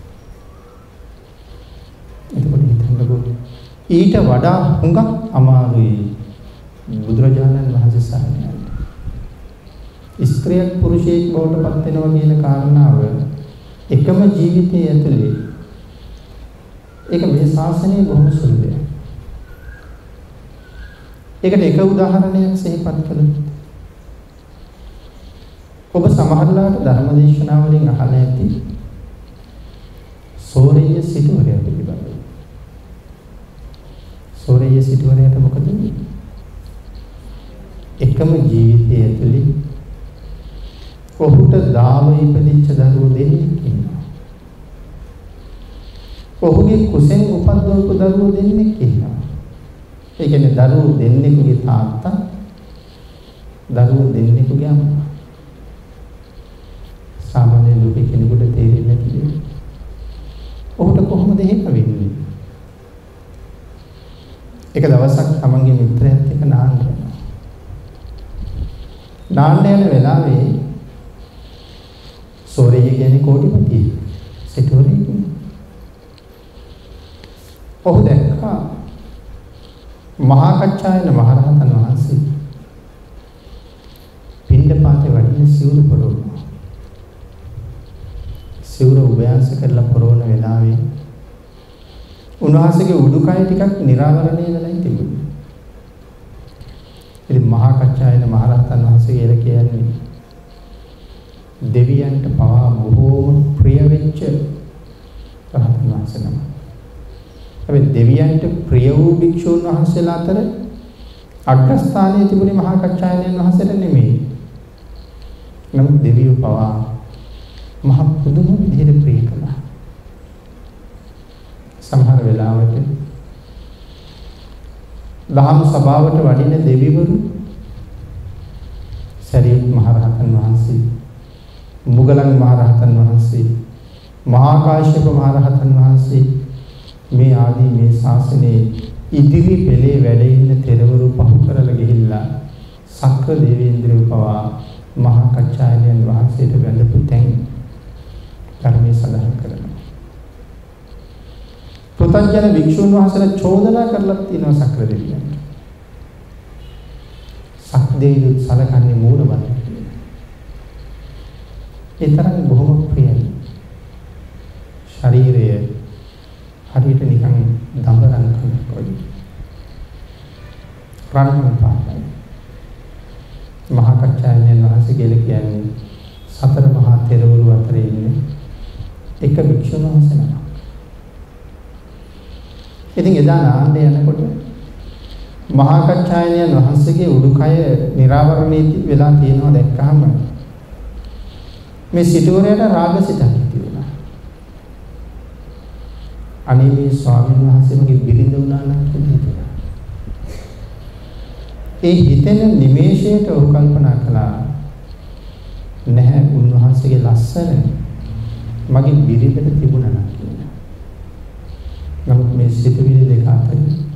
එතකොට හිතන්නකෝ ඊට වඩා හුඟක් අමාරුයි බුදුරජාණන් වහන්සේ සරණ යන්න. ස්ත්‍රියක් පුරුෂයෙක් බවට පත් වෙනවා කියන කාරණාව එකම ජීවිතයේ ඇතුලේ ඒක මේ ශාසනයේ බොහොම සුළු දෙයක්. ඒකට එක උදාහරණයක් සිහිපත් කළොත් ඔබ සමහරලාට ධර්මදේශනාවලින් අහලා ඇති සෝරේය සිටුවරයා පිළිබඳව. සෝරේය සිටුවරයාට මොකද වෙන්නේ? එකම ජීවිතයේ ඇතුලේ ඔහුට දාව ඉපදිච්ච දරුවෝ දෙන්නෙක් ඉන්නවා. ඔහුගේ කුසෙන් උපද්දවපු දරුවෝ දෙන්නෙක් ඉන්නවා. ඒ කියන්නේ දරුවෝ දෙන්නෙකුගේ තාත්තා දරුවෝ දෙන්නෙකුගේ අම්මා. සාමාන්‍ය ලෝකෙ කෙනෙකුට තේරෙන්නේ නැති දෙයක්. ඔහුට කොහොමද එහෙම වෙන්නේ? එක දවසක් තමන්ගේ මිත්‍රයෙක් එක්ක නාන්න යනවා. නාන්න යන වෙලාවේ සෝරේය කියන්නේ කෝටිපතියෙක්. සිටුවරයෙක්. ඔහු දැක්කා මහා කච්චායන මහරහතන් වහන්සේ පින්ඩපාතේ වඩින සිවුරු පොරවනවා. සිවුර උභයාංශ කරලා පොරවන වෙලාවේ උන්වහන්සේගේ උඩුකය ටිකක් නිරාවරණය වෙලා තිබුණා. ඉතින් මහා කච්චායන මහරහතන් වහන්සේ කියලා කියන්නේ දෙවියන්ට පවා බොහෝම ප්‍රිය වෙච්ච රහතන් වහන්සේ නම. හැබැයි දෙවියන්ට ප්‍රිය වූ භික්ෂුන් වහන්සේලා අතර අග්‍රස්ථානයේ තිබුණේ මහා කච්චායනයන් වහන්සේට නෙමෙයි. නමුත් දෙවියෝ පවා මහ පුදුම විදිහට ප්‍රිය කළා. සමහර වෙලාවට දහම් සභාවට වඩින දෙවිවරු සරියුත් මහරහතන් වහන්සේ, මුගලන් මහරහතන් වහන්සේ, මහා කාශ්‍යප මහරහතන් වහන්සේ මේ ආදී මේ ශාසනයේ ඉදිරි පෙළේ වැඩ ඉන්න තෙරවරු පහු කරලා ගිහිල්ලා සක්‍ර දේවේන්ද්‍රව පවා මහා කච්චායනයන් වහන්සේට වැඳපු තැන් ධර්මයේ සඳහන් කරනවා. පෘථග්ජන වික්ෂුන් වහන්සේලා චෝදනා කරලා තියෙනවා සක්‍ර දෙවියන්ට. සක්දේවයන් සලකන්නේ මූල බල. ඒ තරම් බොහොම ප්‍රියයි. ශරීරය හරියට නිකන් දඹරන් කනක් වගේ. රණම පාටයි. මහා කච්චායනයන් වහන්සේ කියලා කියන්නේ සතර මහා තෙරවරු අතරේ ඉන්නේ එක වික්ෂුන් වහන්සේ නමක්. ඉතින් එදා නාන්න යනකොට මහා කච්චායනයන් වහන්සේගේ උඩුකය නිරාවරණය වෙලා තියෙනවා දැක්කහම මේ සිටුවරයට රාගසිතක් තිබුණා. අනේ මේ ස්වාමීන් වහන්සේගේ බිරිඳ වුණා නම් කියලා. ඒ හිතෙන නිමේෂයට ඔහු කල්පනා කළා නැහැ උන්වහන්සේගේ ලස්සන මගේ බිරිඳට තිබුණා නම් කියලා. නමුත් මේ සිතුවිලි දෙක අතර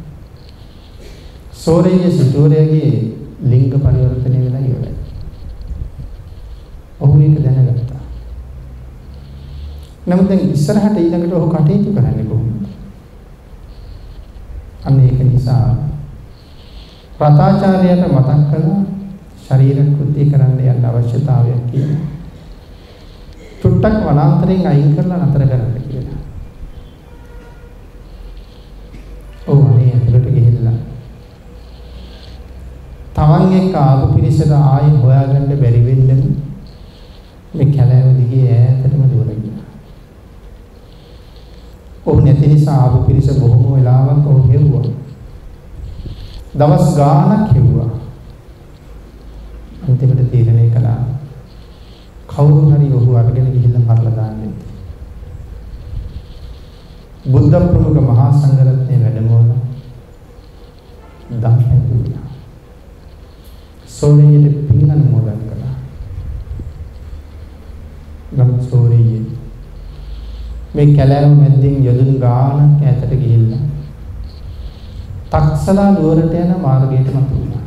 සෝරේය සිටුවරයාගේ ලිංග පරිවර්තනය වෙලා ඉවරයි. ඔහු ඒක දැනගත්තා. නමුත් දැන් ඉස්සරහට ඊළඟට ඔහු කටයුතු කරන්නේ කොහොමද? අන්න ඒක නිසා රතාචාර්යයට මතක් කළා ශරීර කෘත්‍ය කරන්න යන්න අවශ්‍යතාවයක් කියලා. චුට්ටක් වනාන්තරයෙන් අයින් කරලා නතර කරන්න කියලා. ඔව් අනේ ඇතුළට ගිහිල්ලා තමන් එක්ක ආපු පිරිසට ආයෙ හොයාගන්න බැරි වෙන්න මේ කැලෑව දිගේ ඈතටම දුර ගියා. ඔහු නැති නිසා ආපු පිරිස බොහොම වෙලාවක් ඔහු හෙව්වා. දවස් ගාණක් හෙව්වා. අන්තිමට තීරණය කළා කවුරු හරි ඔහු අරගෙන ගිහිල්ලා මරලා දාන්න. බුද්ධ ප්‍රමුඛ මහා සංඝරත්නයේ වැඩමවලා දන් පැතුවා. සෝරියේ පින් අනුමෝදන් කළා. නම් සෝරියේ මේ කැලෑව මැද්දෙන් යදුන් ගානක් ඈතට ගිහිල්ලා තක්සලා නුවරට යන මාර්ගයට මතුවුණා.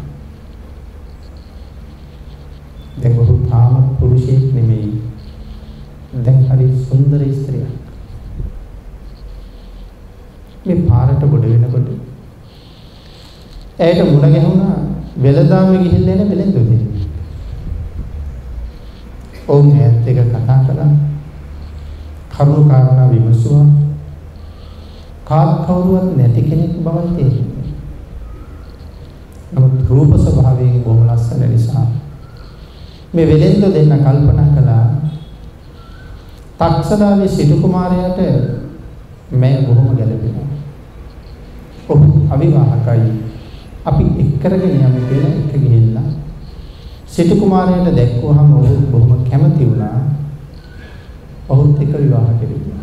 දැන් ඔහු තාම පුරුෂයෙක් නෙමෙයි. දැන් හරි සුන්දර ස්ත්‍රියක්. මේ පාරට ගොඩ වෙනකොට ඇයට මුණ ගැහුණා වෙලදාමේ ගිහිල්ලා එන වෙලෙන්දෝ දෙන්නේ. ඔවුන් ඈත් එක කතා කළා. කරුණු කාරණා විමසුවා. කාත් කවුරුවත් නැති කෙනෙක් බවයි තේරෙන්නේ. නමුත් රූප ස්වභාවයෙන් බොහොම ලස්සන නිසා මේ වෙලෙන්දෝ දෙන්න කල්පනා කළා තක්සලාවේ සිටු කුමාරයාට මේ බොහොම ගැළපෙනවා. ඔහු අවිවාහකයි. අපි එක් කරගෙන යමු කියලා එක ගිහිල්ලා සිටු කුමාරයාට දැක්වුවහම ඔහු බොහොම කැමති වුණා. ඔහුත් එක්ක විවාහ කෙරුවා.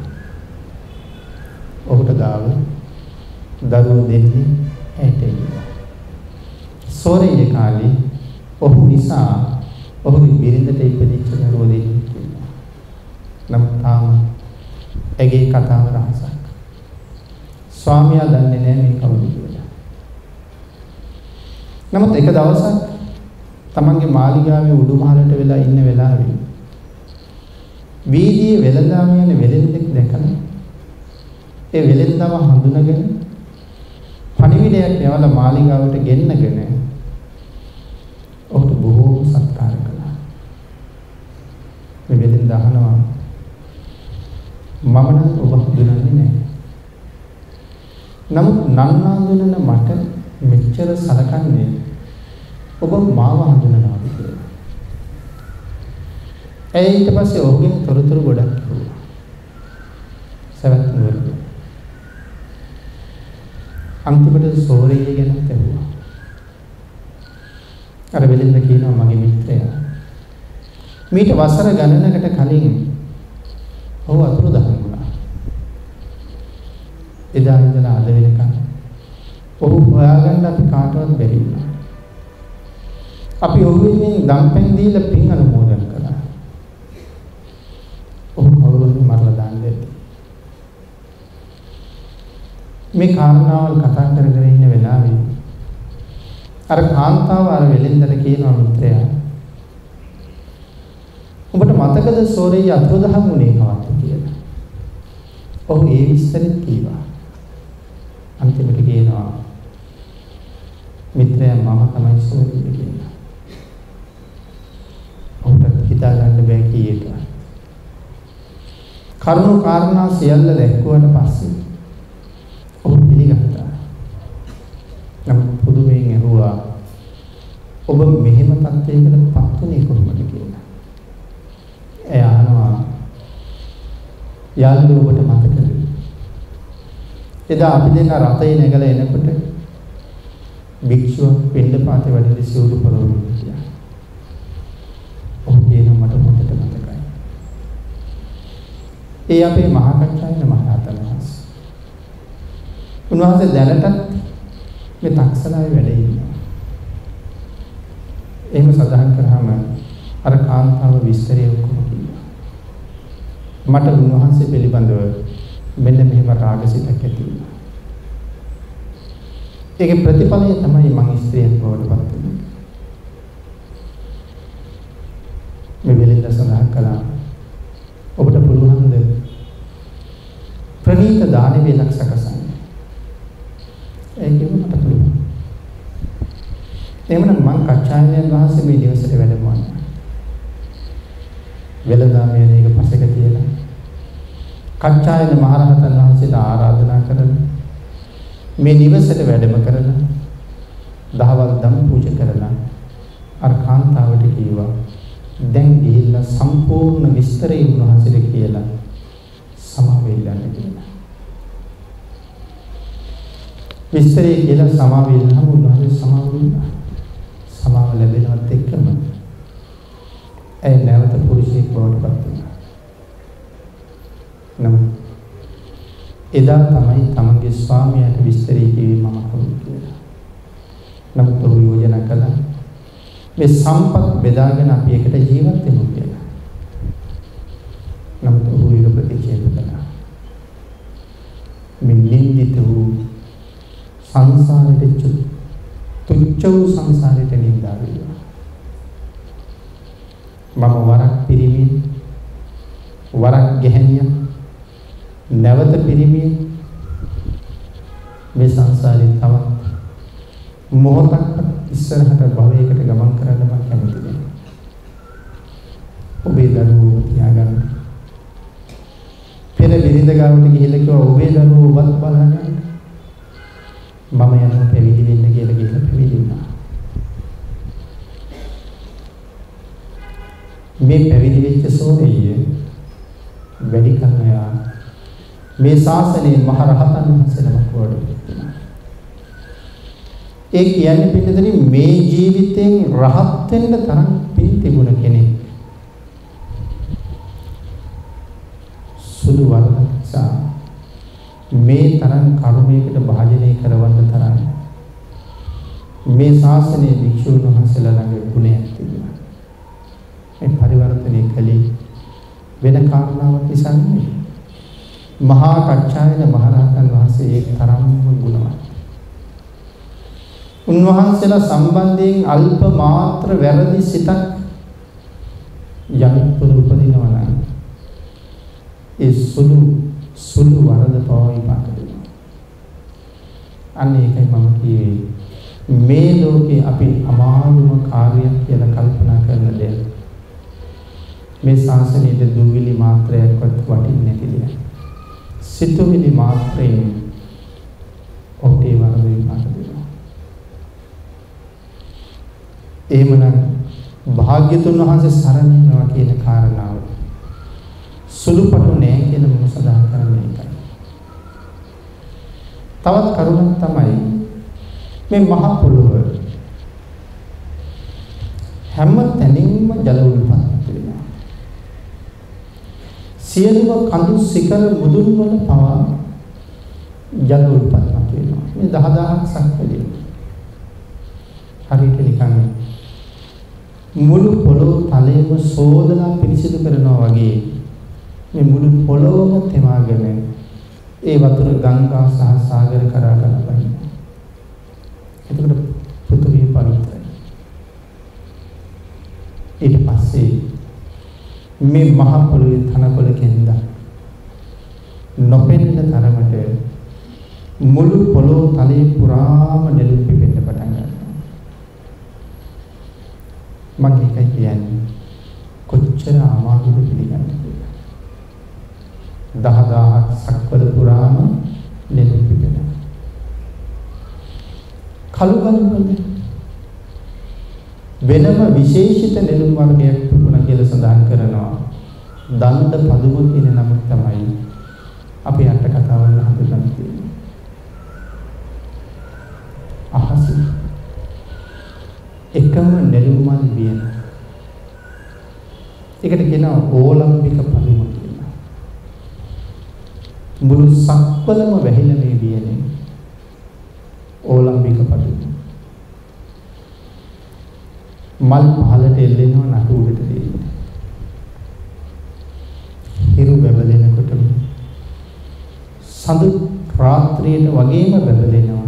ඔහුට ගාව දරුවෝ දෙන්නේ ඇයට ඉන්නවා. සෝරේ කාලේ ඔහු නිසා ඔහුගේ බිරිඳට ඉපදිච්ච දරුවෝ දෙන්නේ ඉන්නවා. නම් තාම ඇගේ කතාව රහසක්. ස්වාමියා දන්නේ නැහැ මේ කවුද කියලා. නමුත් එක දවසක් තමන්ගේ මාලිගාවේ උඩුමහලට වෙලා ඉන්න වෙලාවේ වීදියේ වෙළඳාම යන වෙළෙන්දෙක් දැකලා ඒ වෙළෙන්දම හඳුනගෙන පණිවිඩයක් යවලා මාලිගාවට ගෙන්නගෙන ඔහුට බොහෝ සත්කාර කළා. මේ වෙළෙන්ද අහනවා මම නම් ඔබ හඳුනන්නේ නැහැ. නමුත් නන්නාඳුනන මට මෙච්චර සලකන්නේ ඔබ මාව හඳුනනවා කියලා. ඒ ඊට පස්සේ ඔහුගෙන් තොරතුරු ගොඩක් කිව්වා. සවැත් නුවර. අන්තිමට සෝරිය ගැන තේරුවා. අර වෙලින්ද කියනවා මගේ මිත්‍රයා. මීට වසර ගණනකට කලින් ඔහු අතුරුදහන් වුණා. එදා ඉඳලා අද වෙනකන් ඔහු හොයාගන්න අපි කාටවත් බැරි වුණා. අපි ඔහුගෙන් දම්පැන් දීලා පින් අනුමෝදන් කළා. ඔහු කවුරුහරි මරලා දාන්නේ. මේ කාරණාවල් කතා කර කර ඉන්න වෙලාවේ අර කාන්තාව අර වෙලෙන්දට කියනවා මිත්‍රයා ඔබට මතකද සෝරේ අතුරුදහන් වුණේ කවද්ද කියලා. ඔහු ඒ විස්තරෙත් කීවා. අන්තිමට කියනවා මිත්‍රයා මම තමයි සෝරේ කියලා. ඔහුට හිතා ගන්න බෑ කීයට. කරුණු කාරණා සියල්ල දැක්කුවට පස්සේ ඔහු පිළිගත්තා. නමුත් පුදුමයෙන් ඇහුවා ඔබ මෙහෙම තත්ත්වයකට පත් වුණේ කොහොමද කියලා. එයා අහනවා යාළුවෝ ඔබට මතකද? එදා අපි දෙන්න රථේ නැගලා එනකොට භික්ෂුව පින්ඩපාතේ වඩින්න සිවුරු පොරවන්න කියලා. ඔහු කියනවා මට හොඳට මතකයි. ඒ අපේ මහා කච්චායන මහරහතන් වහන්සේ. උන්වහන්සේ දැනටත් මේ තක්සලාවේ වැඩ ඉන්නවා. එහෙම සඳහන් කරාම අර කාන්තාව විස්තරය ඔක්කොම කිව්වා. මට උන්වහන්සේ පිළිබඳව මෙන්න මෙහෙම රාගසිතක් ඇති වුණා. ඒකේ ප්‍රතිඵලය තමයි මම ස්ත්‍රියක් බවට පත් වුනේ. මේ වෙලෙන්ද සඳහන් කළා ඔබට පුළුවන්ද දාන වේලක් සකසන්නේ. ඒක මට පුළුවන්. එhmenan මං කච්චායනයන් වහන්සේ මේ නිවසට වැඩමවන්න. වෙලදාමයේ මේක පසෙක තියලා කච්චායන මහරහතන් වහන්සේට ආරාධනා කරලා මේ නිවසට වැඩම කරලා දහවල් දම් පූජා කරලා අර කාන්තාවට කිව්වා දැන් ගිහිල්ලා සම්පූර්ණ විස්තරය උන්වහන්සේට කියලා සමාවෙල්ලන්න කියලා. විස්තරය කියලා සමාවෙල්ලම උන්වහන්සේ සමාවෙල්ලා. සමාව ලැබෙනවත් එක්කම ඒ නැවත පුරුෂයෙක් බවට පත් වුණා. නමුත් එදා තමයි තමන්ගේ ස්වාමියාට විස්තරය කිව්වේ මම කවුද කියලා. නමුත් ඔහු යෝජනා කළා මේ සම්පත් බෙදාගෙන අපි එකට ජීවත් වෙමු කියලා. නමුත් ඔහු ඒක ප්‍රතික්ෂේප කළා. මේ නින්දිත වූ සංසාරෙට තුච්ච වූ සංසාරෙට නින්දා වෙනවා. මම වරක් පිරිමි වරක් ගැහණිය නැවත පිරිමි මේ සංසාරේ තවත් මොහොතක් ඉස්සරහට භවයකට ගමන් කරන්න මම කැමති නෑ. ඔබේ දරුවෝ තියාගන්න. පෙර බිරිඳ ගාවට ගිහිල්ලා කිව්වා ඔබේ දරුවෝ ඔබත් බලන්න. මම යනවා පැවිදි වෙන්න කියලා ගිහිල්ලා පැවිදි වුණා. මේ පැවිදි වෙච්ච සෝරිය වැඩි කරනවා මේ ශාසනයේ මහ රහතන් වහන්සේලා වඩ. ඒ කියන්නේ පින්නදෙනි මේ ජීවිතෙන් රහත් වෙන්න තරම් පින් තිබුණ කෙනෙක්. සුළු වරදක්සා මේ තරම් කර්මයකට භාජනය කරවන්න තරම් මේ ශාසනයේ භික්ෂුන් වහන්සේලා ළඟ ගුණයක් තිබුණා. ඒ පරිවර්තනය කළේ වෙන කාරණාවක් නිසා නෙවෙයි. මහා කච්චායන මහරහතන් වහන්සේ ඒ තරම්ම ගුණවත්. උන්වහන්සේලා සම්බන්ධයෙන් අල්ප මාත්‍ර වැරදි සිතක් යම් පුරුපදිනවා නම් ඒ සුළු සුළු වරද පවයි පාකදෙනවා. අන්න ඒකයි මම කියේ මේ ලෝකේ අපි අමාරුම කාර්යයක් කියලා කල්පනා කරන දෙයක්. මේ ශාසනයේ දුවිලි මාත්‍රයක්වත් වටින්නේ නැති දෙයක්. සිතුවිලි මාත්‍රයෙන් ඔහුට වරද විපාක දෙනවා. එහෙමනම් භාග්‍යතුන් වහන්සේ සරණ යනවා කියන කාරණාව සුළුපටු නෑ කියලා මම සඳහන් කරන්නේ ඒකයි. තවත් කරුණක් තමයි මේ මහ පොළොව හැම තැනින්ම ජල උල්පත් වෙනවා. සියලුම කඳු සිකර මුදුන් වල පවා ජල උල්පත් වෙනවා. මේ දහදහක් සක්වලේ හරියට නිකන් මුළු පොළොව තලයේම සෝදලා පිරිසිදු කරනවා වගේ මේ මුළු පොළොවම තෙමාගෙන ඒ වතුර ගංගා සහ සාගර කරා ගන්නවා. එතකොට පෘථිවිය පවිත්‍රයි. ඊට පස්සේ මේ මහ පොළොවේ තනකොළ කෙන්ද නොපෙනෙන තරමට මුළු පොළොව තලයේ පුරාම නෙළුම් පිපෙන්න පටන් ගන්නවා. මම ඒකයි කියන්නේ කොච්චර අමාරුද පිළිගන්න කියලා. දහදහක් සක්වල පුරාම නෙළුම් පිපෙනවා. කළු ගල්වල වෙනම විශේෂිත නෙළුම් වර්ගයක් තිබුණා කියලා සඳහන් කරනවා. දණ්ඩ පදුම කියන නම තමයි අපි අට කතාවල හඳුන්වන්නේ තියෙන්නේ. අහස එකම නෙළුම් මල් වියන. ඒකට කියනවා ඕලම්බික පදුම කියලා. මුළු සක්වලම වැහිලා මේ වියනේ ඕලම්බික පදුම. මල් පහලට එල්ලෙනවා නටු උඩට දෙන්න. හිරු බබලෙනකොටම සඳ රාත්‍රියට වගේම බබලෙනවා.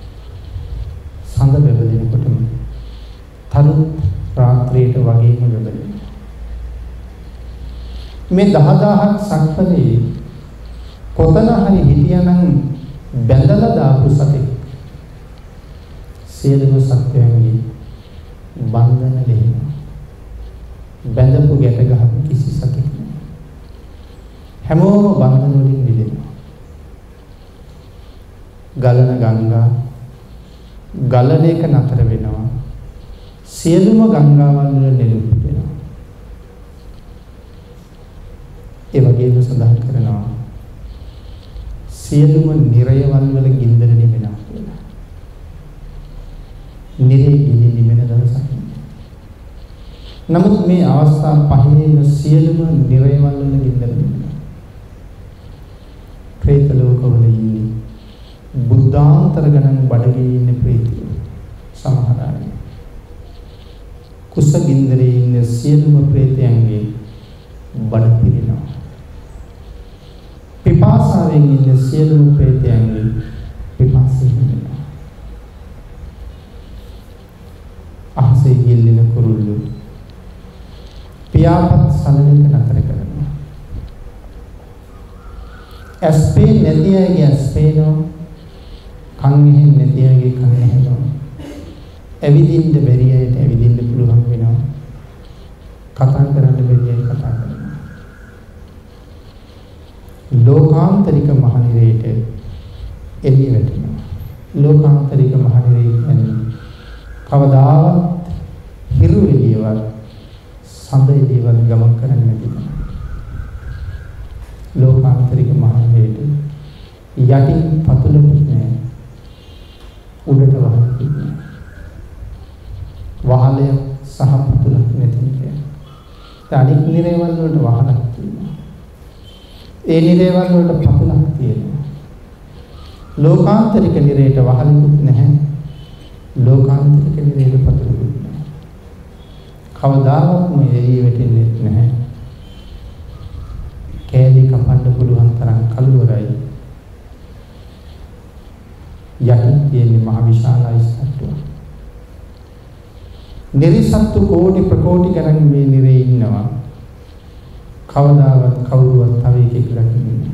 සඳ බබලෙනකොටම තරු රාත්‍රියට වගේම බබලෙනවා. මේ දහදහක් සක්වලේ කොතන හරි හිටියනම් බැඳලා දාපු සතෙක් සියලුම සත්වයන්ගේ බන්ධන දෙනවා. බැඳපු ගැට ගහපු කිසි සතෙක් නෑ. හැමෝම බන්ධන වලින් මිදෙනවා. ගලන ගංගා ගලන එක නතර වෙනවා. සියලුම ගංගාවල් වල නෙළුම් පිටෙනවා. ඒ වගේම සඳහන් කරනවා සියලුම නිරයවල් වල ගින්දර නිවෙනවා කියලා. නිරේ ගිනි නිවෙන දවසක්. නමුත් මේ අවස්ථා පහේම සියලුම නිරයවල් වල ගින්දර නිවෙනවා. പ്രേත ලෝකවල ඉන්නේ බුද්ධාන්තර ගණන් බඩගියේ ඉන්න ප්‍රේතයෝ සමහර අය. කුස ගින්දරේ ඉන්න සියලුම ප්‍රේතයන්ගේ බඩ පිරෙනවා. පිපාසාවෙන් ඉන්න සියලුම ප්‍රේතයන්ගේ පිපාසය හිමෙනවා. අහසේ ගිල්ලෙන කුරුල්ලු පියාපත් සලනක නතර කරනවා. ඇස්පේ නැති අයගේ ඇස්පේනෝ, කන් ඇහෙන් නැති අයගේ කන් ඇහෙනවා. ඇවිදින්න බැරි අයට ඇවිදින්න පුළුවන් වෙනවා. කතා කරන්න බැරි අය කතා කරනවා. ලෝකාන්තරික මහනිරේට එළිය වැටෙනවා. ලෝකාන්තරික මහනිරේ කියන්නේ කවදාවත් හිරු එළියවත් සඳ එළියවත් ගමන් කරන්නේ නැති කෙනා. ලෝකාන්තරික මහනිරේට යටින් පතුලකුත් නැහැ. උඩට වහලකුත් නැහැ. වහලය සහ පතුලක් නැති නිරය. අනික් නිරේවල් වලට වහලක් තියෙනවා. ඒ නිරේවල් වලට පතුලක් තියෙනවා. ලෝකාන්තරික නිරේට වහලකුත් නැහැ. ලෝකාන්තරික නිරේට පතුලකුත් නැහැ. කවදාවත් මේ එළිය වැටෙන්නේ නැහැ. කෑලි කපන්න පුළුවන් තරම් කළුවරයි. යටින් තියෙන මහ විශාල ස්තත්තුව. නිරිසත්තු කෝටි ප්‍රකෝටි ගණන් මේ නිරේ ඉන්නවා. කවදාවත් කවුරුවත් තව එකෙක් ලකින්නේ.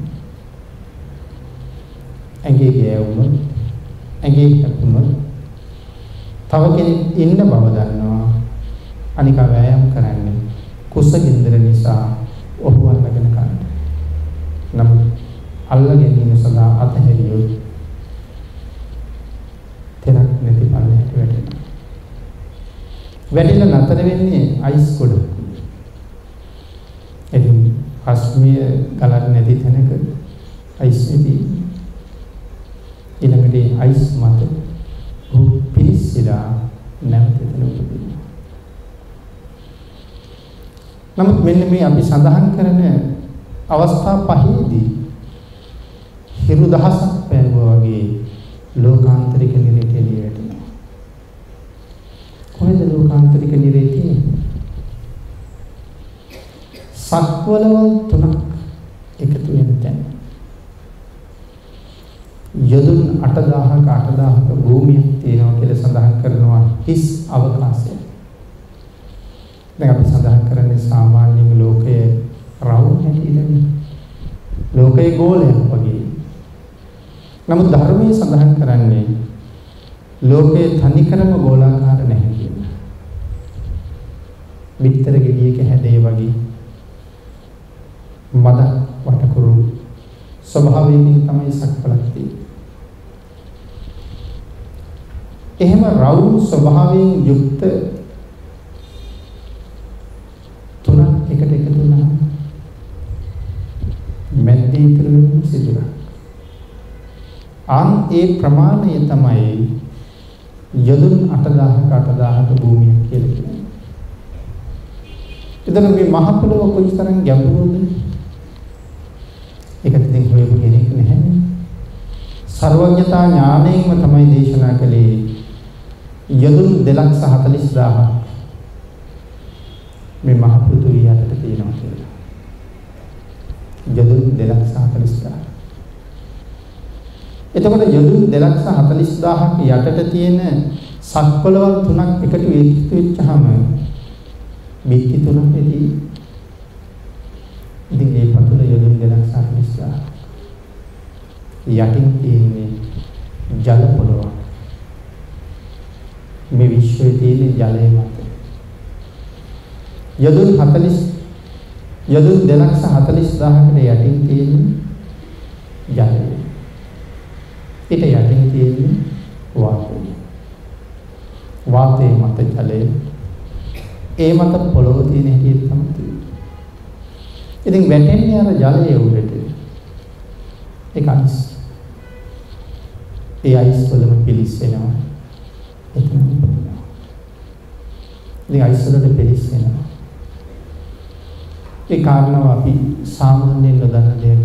ඇඟේ ගෑවුම, ඇඟේ කැපුම තව කෙනෙක් ඉන්න බව දන්නවා. අනික වෑයම් කරන්නේ කුස ගින්දර නිසා ඔහු අල්ලගෙන ගන්න. නමුත් අල්ල ගැනීම සඳහා අතහැරියොත් තෙරක් නැති පල්ලෙහාට වැටෙනවා. වැටිලා නතර වෙන්නේ අයිස් ගොඩ. එදින් අස්මිය ගලන්නේ නැති තැනක අයිස් නැති. ඊළඟට අයිස් මත පිරිසිලා නැවත එතන උපදිනවා. නමුත් මෙන්න මේ අපි සඳහන් කරන අවස්ථා පහේදී හිරු දහසක් පෑවුවා වගේ ලෝකාන්තරික නිරේට එළිය වැටෙනවා. කොහෙද ලෝකාන්තරික නිරේ තියෙන්නේ? සක්වලවල් තුනක් එකතු වෙන තැන. යොදුන් අටදාහක අටදාහක භූමියක් තියෙනවා කියලා සඳහන් කරනවා හිස් අවකාශය. දැන් අපි සඳහන් කරන්නේ සාමාන්‍යයෙන් ලෝකයේ රවුම් හැටියටනේ. ලෝකයේ ගෝලයක් වගේ. නමුත් ධර්මයේ සඳහන් කරන්නේ ලෝකයේ තනිකරම ගෝලාකාර නැහැ කියලා. විතර ගෙඩියක හැදේ වගේ මද වටකුරු ස්වභාවයෙන් තමයි සක්වලක් තියෙන්නේ. එහෙම රවුම් ස්වභාවයෙන් යුක්ත තුනක් එකට එකතු වුණා. මැද්දේ ඉතුරු වෙන සිදුරක්. අන් ඒ ප්‍රමාණය තමයි යොදුන් අටදාහක අටදාහක භූමියක් කියලා කියන්නේ. එතන මේ මහ පොළොව කොයිතරම් ගැඹුරුද? ඒක ඉතින් හොයපු කෙනෙක් නැහැ. සර්වඥතා ඥාණයෙන්ම තමයි දේශනා කළේ යොදුන් දෙලක්ෂ හතළිස් දාහක් මේ මහ පෘථිවිය යටට තියෙනවා කියලා. යොදුන් දෙලක්ෂ හතළිස් දාහක්. එතකොට යොදුන් දෙලක්ෂ හතළිස් දාහක් යටට තියෙන සක්වලවල් තුනක් එකට එකතු වෙච්චාම බිත්ති තුනක් වෙදී. ඉතින් මේ පතුල යොදුන් දෙලක්ෂ හතළිස් දාහක්. යටින් තියෙන්නේ ජල පොළොව. මේ විශ්වයේ තියෙන ජලය මත. යදුන් හතළිස් යදුන් දෙලක්ෂ හතළිස් දාහකට යටින් තියෙන්නේ ජලය. ඊට යටින් තියෙන්නේ වාතය. වාතයේ මත ජලය. ඒ මත පොළොව තියෙන හැටි තමයි තියෙන්නේ. ඉතින් වැටෙන්නේ අර ජලයේ උඩට. ඒක අයිස්. ඒ අයිස් වලම පිලිස්සෙනවා. එතන ඉපදෙනවා. ඉතින් අයිස් වලට පිලිස්සෙනවා. ඒ කාරණාව අපි සාමාන්‍යයෙන් නොදන්න දෙයක්.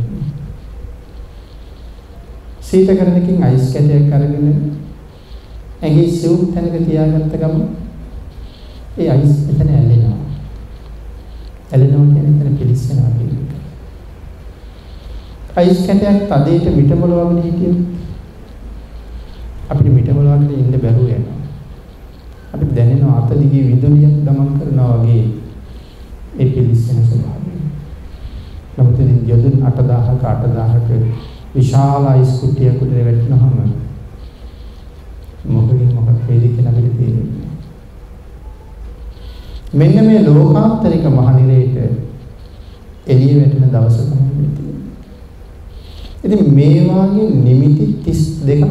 සීතකරණකින් අයිස් කැටයක් අරගෙන ඇඟේ සිවුම් තැනක තියාගත්ත ගමන් ඒ අයිස් එතන ඇලෙනවා. ඇලෙනවා කියන්නේ එතන පිලිස්සෙනවා කියන එක. අයිස් කැටයක් තදේට මිටමොලවගෙන හිටියොත් අපිට මිටමොලවගෙන ඉන්න බැරුව යනවා. අපිට දැනෙනවා අත දිගේ විදුලියක් ගමන් කරනවා වගේ ඒ පිලිස්සෙන ස්වභාවය. නමුත් ඉතින් යොදුන් අට දහසක අට දහසක විශාල අයිස් කුට්ටියක් උඩ වැටෙනවම මොකකින් මොකක් වේද කියලා අපිට තේරෙන්නේ. මෙන්න මේ ලෝකාන්තරික මහනිරේට එළිය වැටෙන දවස තමයි තියෙන්නේ. ඉතින් මේ වාගේ නිමිති තිස් දෙකක්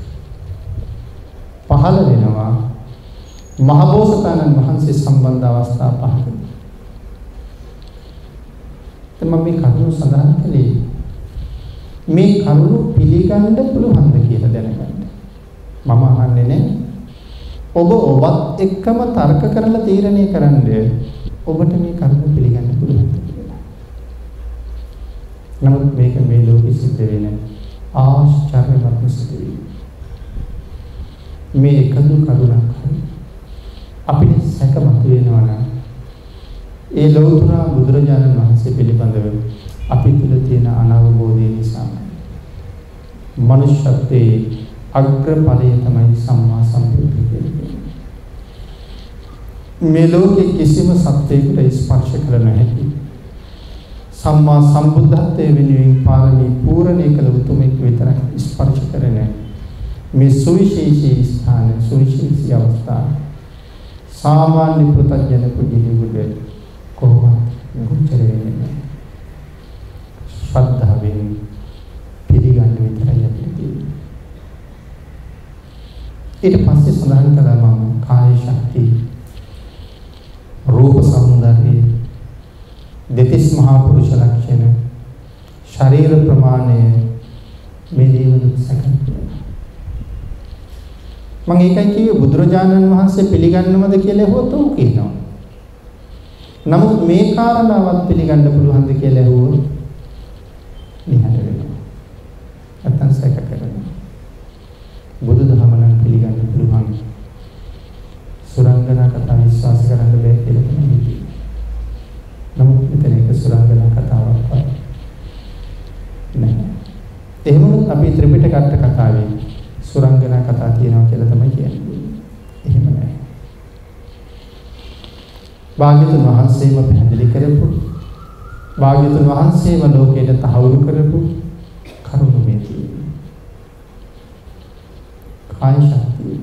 පහළ වෙනවා මහබෝසතාණන් වහන්සේ සම්බන්ධ අවස්ථා පහකදී. මම මේ කරුණු සඳහන් කළේ මේ කරුණු පිළිගන්න පුළුවන්ද කියලා දැනගන්න. මම අහන්නේ නැහැ ඔබ ඔබත් එක්කම තර්ක කරලා තීරණය කරන්න ඔබට මේ කරුණු පිළිගන්න පුළුවන්ද කියලා. නමුත් මේක මේ ලෝකෙ සිද්ධ වෙන ආශ්චර්යමත් සිදුවීම. මේ එකදු කරුණක් අපිට සැකමත් වෙනවා නම් ඒ ලෞතර බුදුරජාණන් වහන්සේ පිළිබඳව අපි තුල තියෙන අනවබෝධය නිසා මනුෂ්‍යත්වයේ අග්‍රඵලය තමයි සම්මා සම්බුද්ධ කියන්නේ. මේ ලෝකේ කිසිම සත්‍යයකට ස්පර්ශ කර නැහැ. සම්මා සම්බුද්ධත්වයේ වෙනුවෙන් පාරමී පූර්ණේ කළ උතුමෙක් විතරක් ස්පර්ශ කරන්නේ. මේ සුවිශේෂී ස්ථාන සුවිශේෂී අවස්ථා සාමාන්‍ය පුතඥ පුජිලෙකුට කොහොමද ගොචර වෙන්නේ? ශ්‍රද්ධාවෙන් පිළිගන්න විතරයි අපිට තියෙන්නේ. ඊට පස්සේ සඳහන් කළා මම කාය ශක්තිය, රූප සමුදර්ය, දෙතිස් මහා පුරුෂ ලක්ෂණ, ශරීර ප්‍රමාණය මේ දේවල් සැකන් කියලා. මම ඒකයි කිව්වේ බුදුරජාණන් වහන්සේ පිළිගන්නවද කියලා ඇහුවොත් ඔව් කියනවා. නමුත් මේ කාරණාවත් පිළිගන්න පුළුවන්ද කියලා ඇහුවොත් නිහඬ වෙනවා. නැත්නම් සැක කරනවා. බුදුදහම නම් පිළිගන්න පුළුවන්. සුරංගනා කතා විශ්වාස කරන්න බෑ කියලා තමයි හිතේ. නමුත් මෙතන එක සුරංගනා කතාවක් වගේ නෑ. එහෙම අපි ත්‍රිපිටක අට කතාවේ සුරංගනා කතා කියනවා කියලා තමයි කියන්නේ. එහෙම නෑ. භාග්‍යතුන් වහන්සේම පැහැදිලි කරපු භාග්‍යතුන් වහන්සේම ලෝකයට තහවුරු කරපු කරුණ මේ තියෙනවා. කාය ශක්තිය.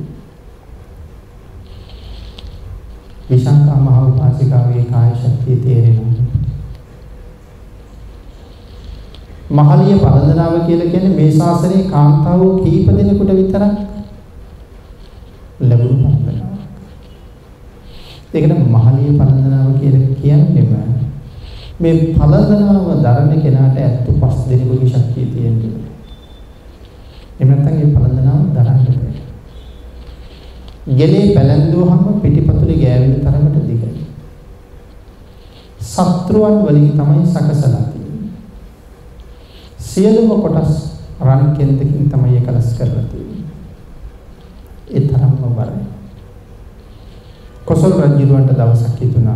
විශාඛා මහ උපාසිකාවේ කාය ශක්තිය තේරෙනවා. මහලිය පරදනාව කියලා කියන්නේ මේ ශාසනයේ කාන්තාවෝ කීප දෙනෙකුට විතරක් ලැබුණු පරදනාවක්. ඒකට මහලිය පරදනාව කියලා කියන්නේම මේ පරදනාව දරන කෙනාට ඇත්ත පස් දෙනෙකුගේ ශක්තිය තියෙනවා. එහෙම නැත්නම් මේ පරදනාව දරන්න බෑ. ගෙලේ පැලැන්දුවහම පිටිපතුලේ ගෑවෙන තරමට දිගයි. සත්‍රුවන් වලින් තමයි සකසලා තියෙන්නේ. සියලුම කොටස් රන් කෙන්දකින් තමයි එකලස් කරලා තියෙන්නේ. ඒ තරම්ම බරයි. කොසල් රජුන්ට දවසක් හිතුණා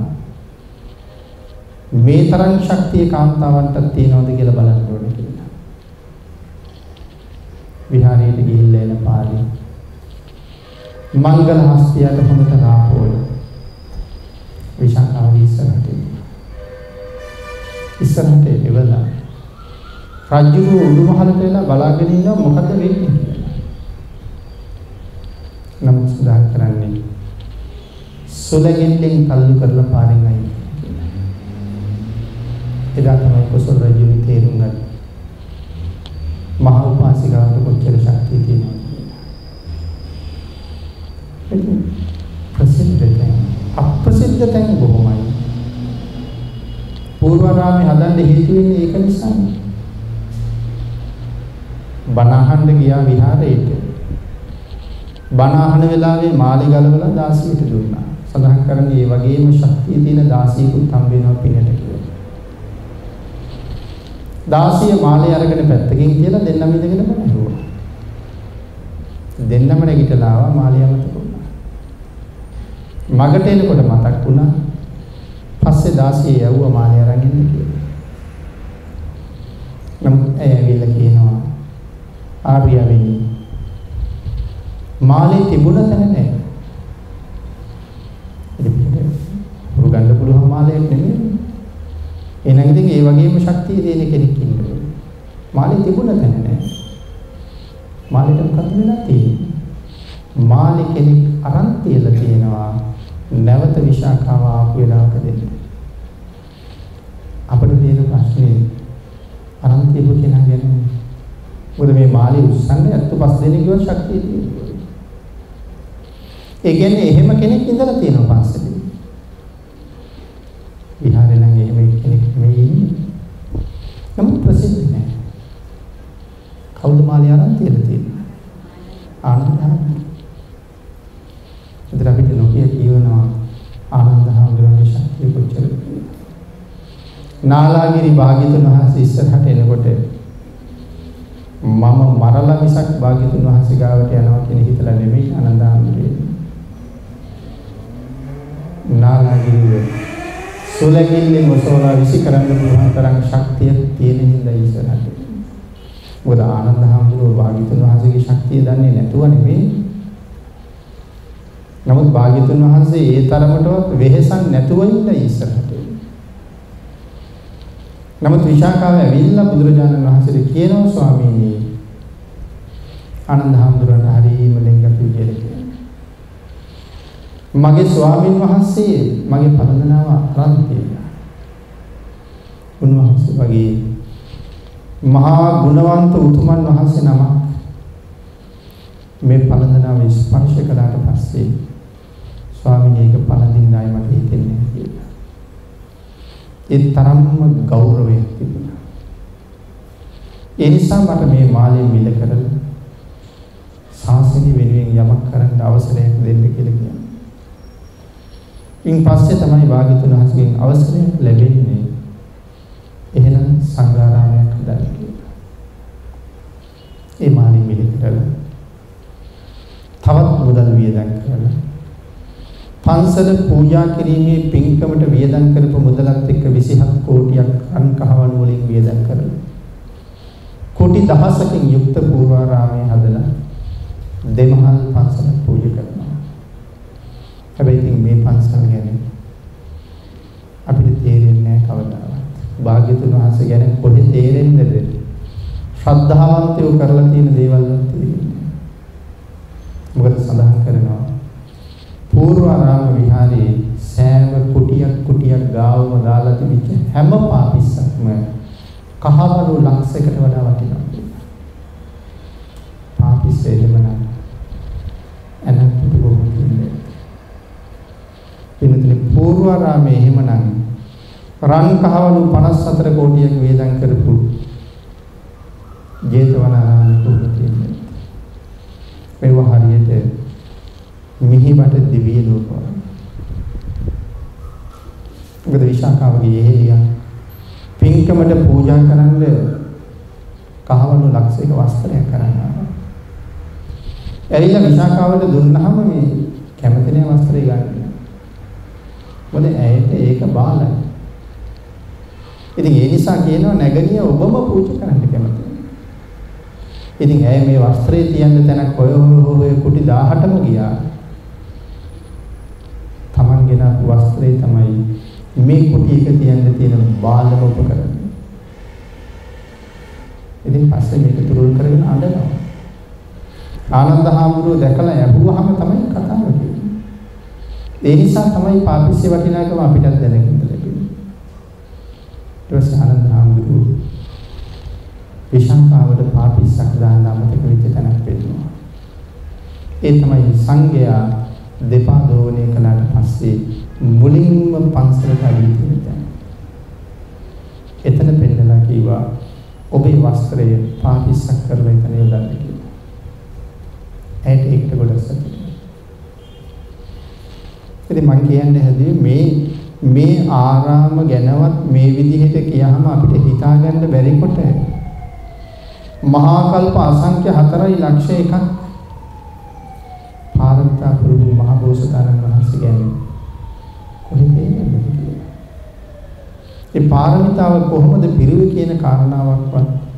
මේ තරම් ශක්තිය කාන්තාවන්ට තියෙනවද කියලා බලන්න ඕනේ කියලා. විහාරයට ගිහිල්ලා එන පාරේ මංගල හස්තියට හොඳට රාපෝල විශාඛාව ඉස්සරහට ඉස්සරහට එවලා රජු උඩුමහලට වෙලා බලාගෙන ඉන්නවා මොකද වෙන්නේ කියලා. නමුත් සඳහන් කරන්නේ සුලගෙන්ෙන් තල්ලු කරලා පාරෙන් අයින් කියලා. එදා තමයි කොසල් රජු තේරුම් ගත්තේ මහා උපාසිකාවට කොච්චර ශක්තිය තියෙනවද කියලා. ඒක ප්‍රසිද්ධ තැන් අප්‍රසිද්ධ තැන් බොහොමයි. පූර්වාරාමේ හදන්න හේතු වෙන්නේ ඒක නිසා. බණ අහන්න ගියා විහාරයට. බණ අහන වෙලාවේ මාළි ගලවලා දාසියට දුන්නා. සඳහන් කරන්නේ ඒ වගේම ශක්තිය තියෙන දාසියෙකුත් හම් වෙනවා පිනට කියලා. දාසිය මාළේ අරගෙන පැත්තකින් කියලා දෙන්නම ඉඳගෙන බණ ඇහුවා. දෙන්නම නැගිටලා ආවා මාළේ අමතක වුණා. මගට එනකොට මතක් වුණා. පස්සේ දාසිය යවුවා මාළේ අරන් ඉන්න කියලා. නමුත් ඇය ඇවිල්ලා කියනවා ආර්යවෙනි මාළේ තිබුණ තැන නැහැ. ඉතින් පුරුගන්න පුළුවන් මාළයක් නෙමෙයි. එහෙනම් ඉතින් ඒ වගේම ශක්තිය දෙන කෙනෙක් ඉන්නවා. මාළේ තිබුණ තැන නැහැ. මාළේට මොකද වෙලා තියෙන්නේ? මාළේ කෙනෙක් අරන් තියලා තියෙනවා නැවත විශාඛාව ආපු වෙලාවක දෙන්න. අපිට තියෙන ප්‍රශ්නේ අරන් තියපු කෙනා ගැන. මොකද මේ මාළේ උස්සන්නේ අත්තු පස් දෙනෙක්ව ශක්තිය තියෙනවා. ඒ කියන්නේ එහෙම කෙනෙක් ඉඳලා තියෙනවා පස්සේදී. විහාරේ නම් එහෙම කෙනෙක් නෙමෙයි ඉන්නේ. නමුත් ප්‍රසිද්ධ නෑ. කවුද මාළේ අරන් තියලා තියෙන්නේ? ආනන්ද හාමුදුරුවෝ. ඉතින් අපිට නොකිය කියනවා ආනන්ද හාමුදුරුවන්ගේ ශක්තිය කොච්චරද කියලා. නාලාගිරි භාග්‍යතුන් වහන්සේ ඉස්සරහට එනකොට මම මරලා මිසක් භාග්‍යතුන් වහන්සේ ගාවට යනවා කියන හිතලා නෙමෙයි ආනන්ද හාමුදුරුවෝ. නාලාගිරිය සුලගිල්ලෙන් ඔසවලා විසි කරන්න පුළුවන් තරම් ශක්තියක් තියෙන හින්දා ඉස්සරහට. මොකද ආනන්ද හාමුදුරුවෝ භාග්‍යතුන් වහන්සේගේ ශක්තිය දන්නේ නැතුව නෙමෙයි. නමුත් භාග්‍යතුන් වහන්සේ ඒ තරමටවත් වෙහෙසක් නැතුව ඉඳලා ඉස්සරහට. නමුත් විශාඛාව ඇවිල්ලා බුදුරජාණන් වහන්සේට කියනවා ස්වාමීනි ආනන්ද හාමුදුරුවන්ට හරියම දෙංගතු කියලා කියනවා. මගේ ස්වාමින් වහන්සේ මගේ පරදනාව අරන් තියලා. උන්වහන්සේ වගේ මහා ගුණවන්ත උතුමන් වහන්සේ නම මේ පරදනාව ස්පර්ශ කළාට පස්සේ ස්වාමීනි ඒක පළඳින්නයි මට හිතෙන්නේ කියලා. ඒ තරම්ම ගෞරවයක් තිබුණා. ඒ නිසා මට මේ මාළේ මිල කරලා ශාසනය වෙනුවෙන් යමක් කරන්න අවසරයක් දෙන්න කියලා කියනවා. ඉන් පස්සේ තමයි භාග්‍යතුන් වහන්සේගෙන් අවසරයක් ලැබෙන්නේ. එහෙනම් සංඝාරාමයක් හදන්න කියලා. ඒ මාළේ මිල කරලා තවත් මුදල් වියදම් කරලා පන්සල පූජා කිරීමේ පින්කමට වියදම් කරපු මුදලත් එක්ක විසිහත් කෝටියක් අන් කහවණු වලින් වියදම් කරලා කෝටි දහසකින් යුක්ත පූර්වාරාමයේ හදලා දෙමහල් පන්සල පූජා කරනවා. හැබැයි ඉතින් මේ පන්සල ගැන අපිට තේරෙන්නේ නැහැ කවදාවත්. භාග්‍යතුන් වහන්සේ ගැන කොහේ තේරෙන්නේද? ශ්‍රද්ධාවන්තයෝ කරලා තියෙන දේවල් තියෙන්නේ. මොකද සඳහන් කරනවා පූර්වාරාම විහාරයේ සෑම කුටියක් කුටියක් ගාවම දාලා තිබිච්ච හැම පාපිස්සක්ම කහවණු ලක්ෂයකට වඩා වටිනවා. පාපිස්ස එහෙමනම් අනන්ත බොහෝ කියන්නේ. වෙනතේ පූර්වාරාමයේ එහෙමනම් රන් කහවණු පනස් හතර කෝටියක් වේදම් කරපු ජේතවනාරාමයේ කොහොමද කියන්නේ? මේවා හරියට මිහිමට දිව්‍ය ලෝකවල. මොකද විශාඛාවගේ එහෙලියා පින්කමට පූජා කරන්න කහවණු ලක්ෂයක වස්ත්‍රයක් කරනවා. එරිලා විශාඛාවට දුන්නාම මේ කැමති නෑ වස්ත්‍රය ගන්න. මොකද ඇයට ඒක බාලයි. ඉතින් ඒ නිසා කියනවා නැගණිය ඔබම පූජා කරන්න කැමති. ඉතින් ඇය මේ වස්ත්‍රය තියන්න තැනක් හොය හොය කුටි දහඅටම ගියා. තමන්ගෙන වස්ත්‍රය තමයි මේ කුටි එක තියන්න තියෙන බාලම උපකරණය. ඉතින් පස්සේ මේක තුරුල් කරගෙන අඬනවා. ආනන්ද හාමුදුරුවෝ දැකලා යහුවාම තමයි කතාව කියන්නේ. ඒ නිසා තමයි පාපිස්සේ වටිනාකම අපිටත් දැනගන්න ලැබෙන්නේ. ඊට පස්සේ ආනන්ද හාමුදුරුවෝ විශාකාවට පාපිස්සක් දාන්න අමතක වෙච්ච තැනක් වෙනවා. ඒ තමයි සංඝයා දෙපා දෝවණය කළාට පස්සේ මුලින්ම පන්සලට අවිහිදෙන තැන. එතන පෙන්නලා කිව්වා ඔබේ වස්ත්‍රය පාපිස්සක් කරලා එතන යොදන්න කියලා. ඇයට ඒකට ගොඩක් සතුටුයි. ඉතින් මම කියන්නේ හැදුවේ මේ මේ ආරාම ගැනවත් මේ විදිහට කියහම අපිට හිතා ගන්න බැරි කොට මහා කල්ප අසංඛ්‍ය හතරයි ලක්ෂ එකක් පාරමිතා පුරුදු මහ බෝසතාණන් වහන්සේ ගැන කොහෙද යන්නේ? ඒ පාරමිතාව කොහොමද පිරුවේ කියන කාරණාවක්වත්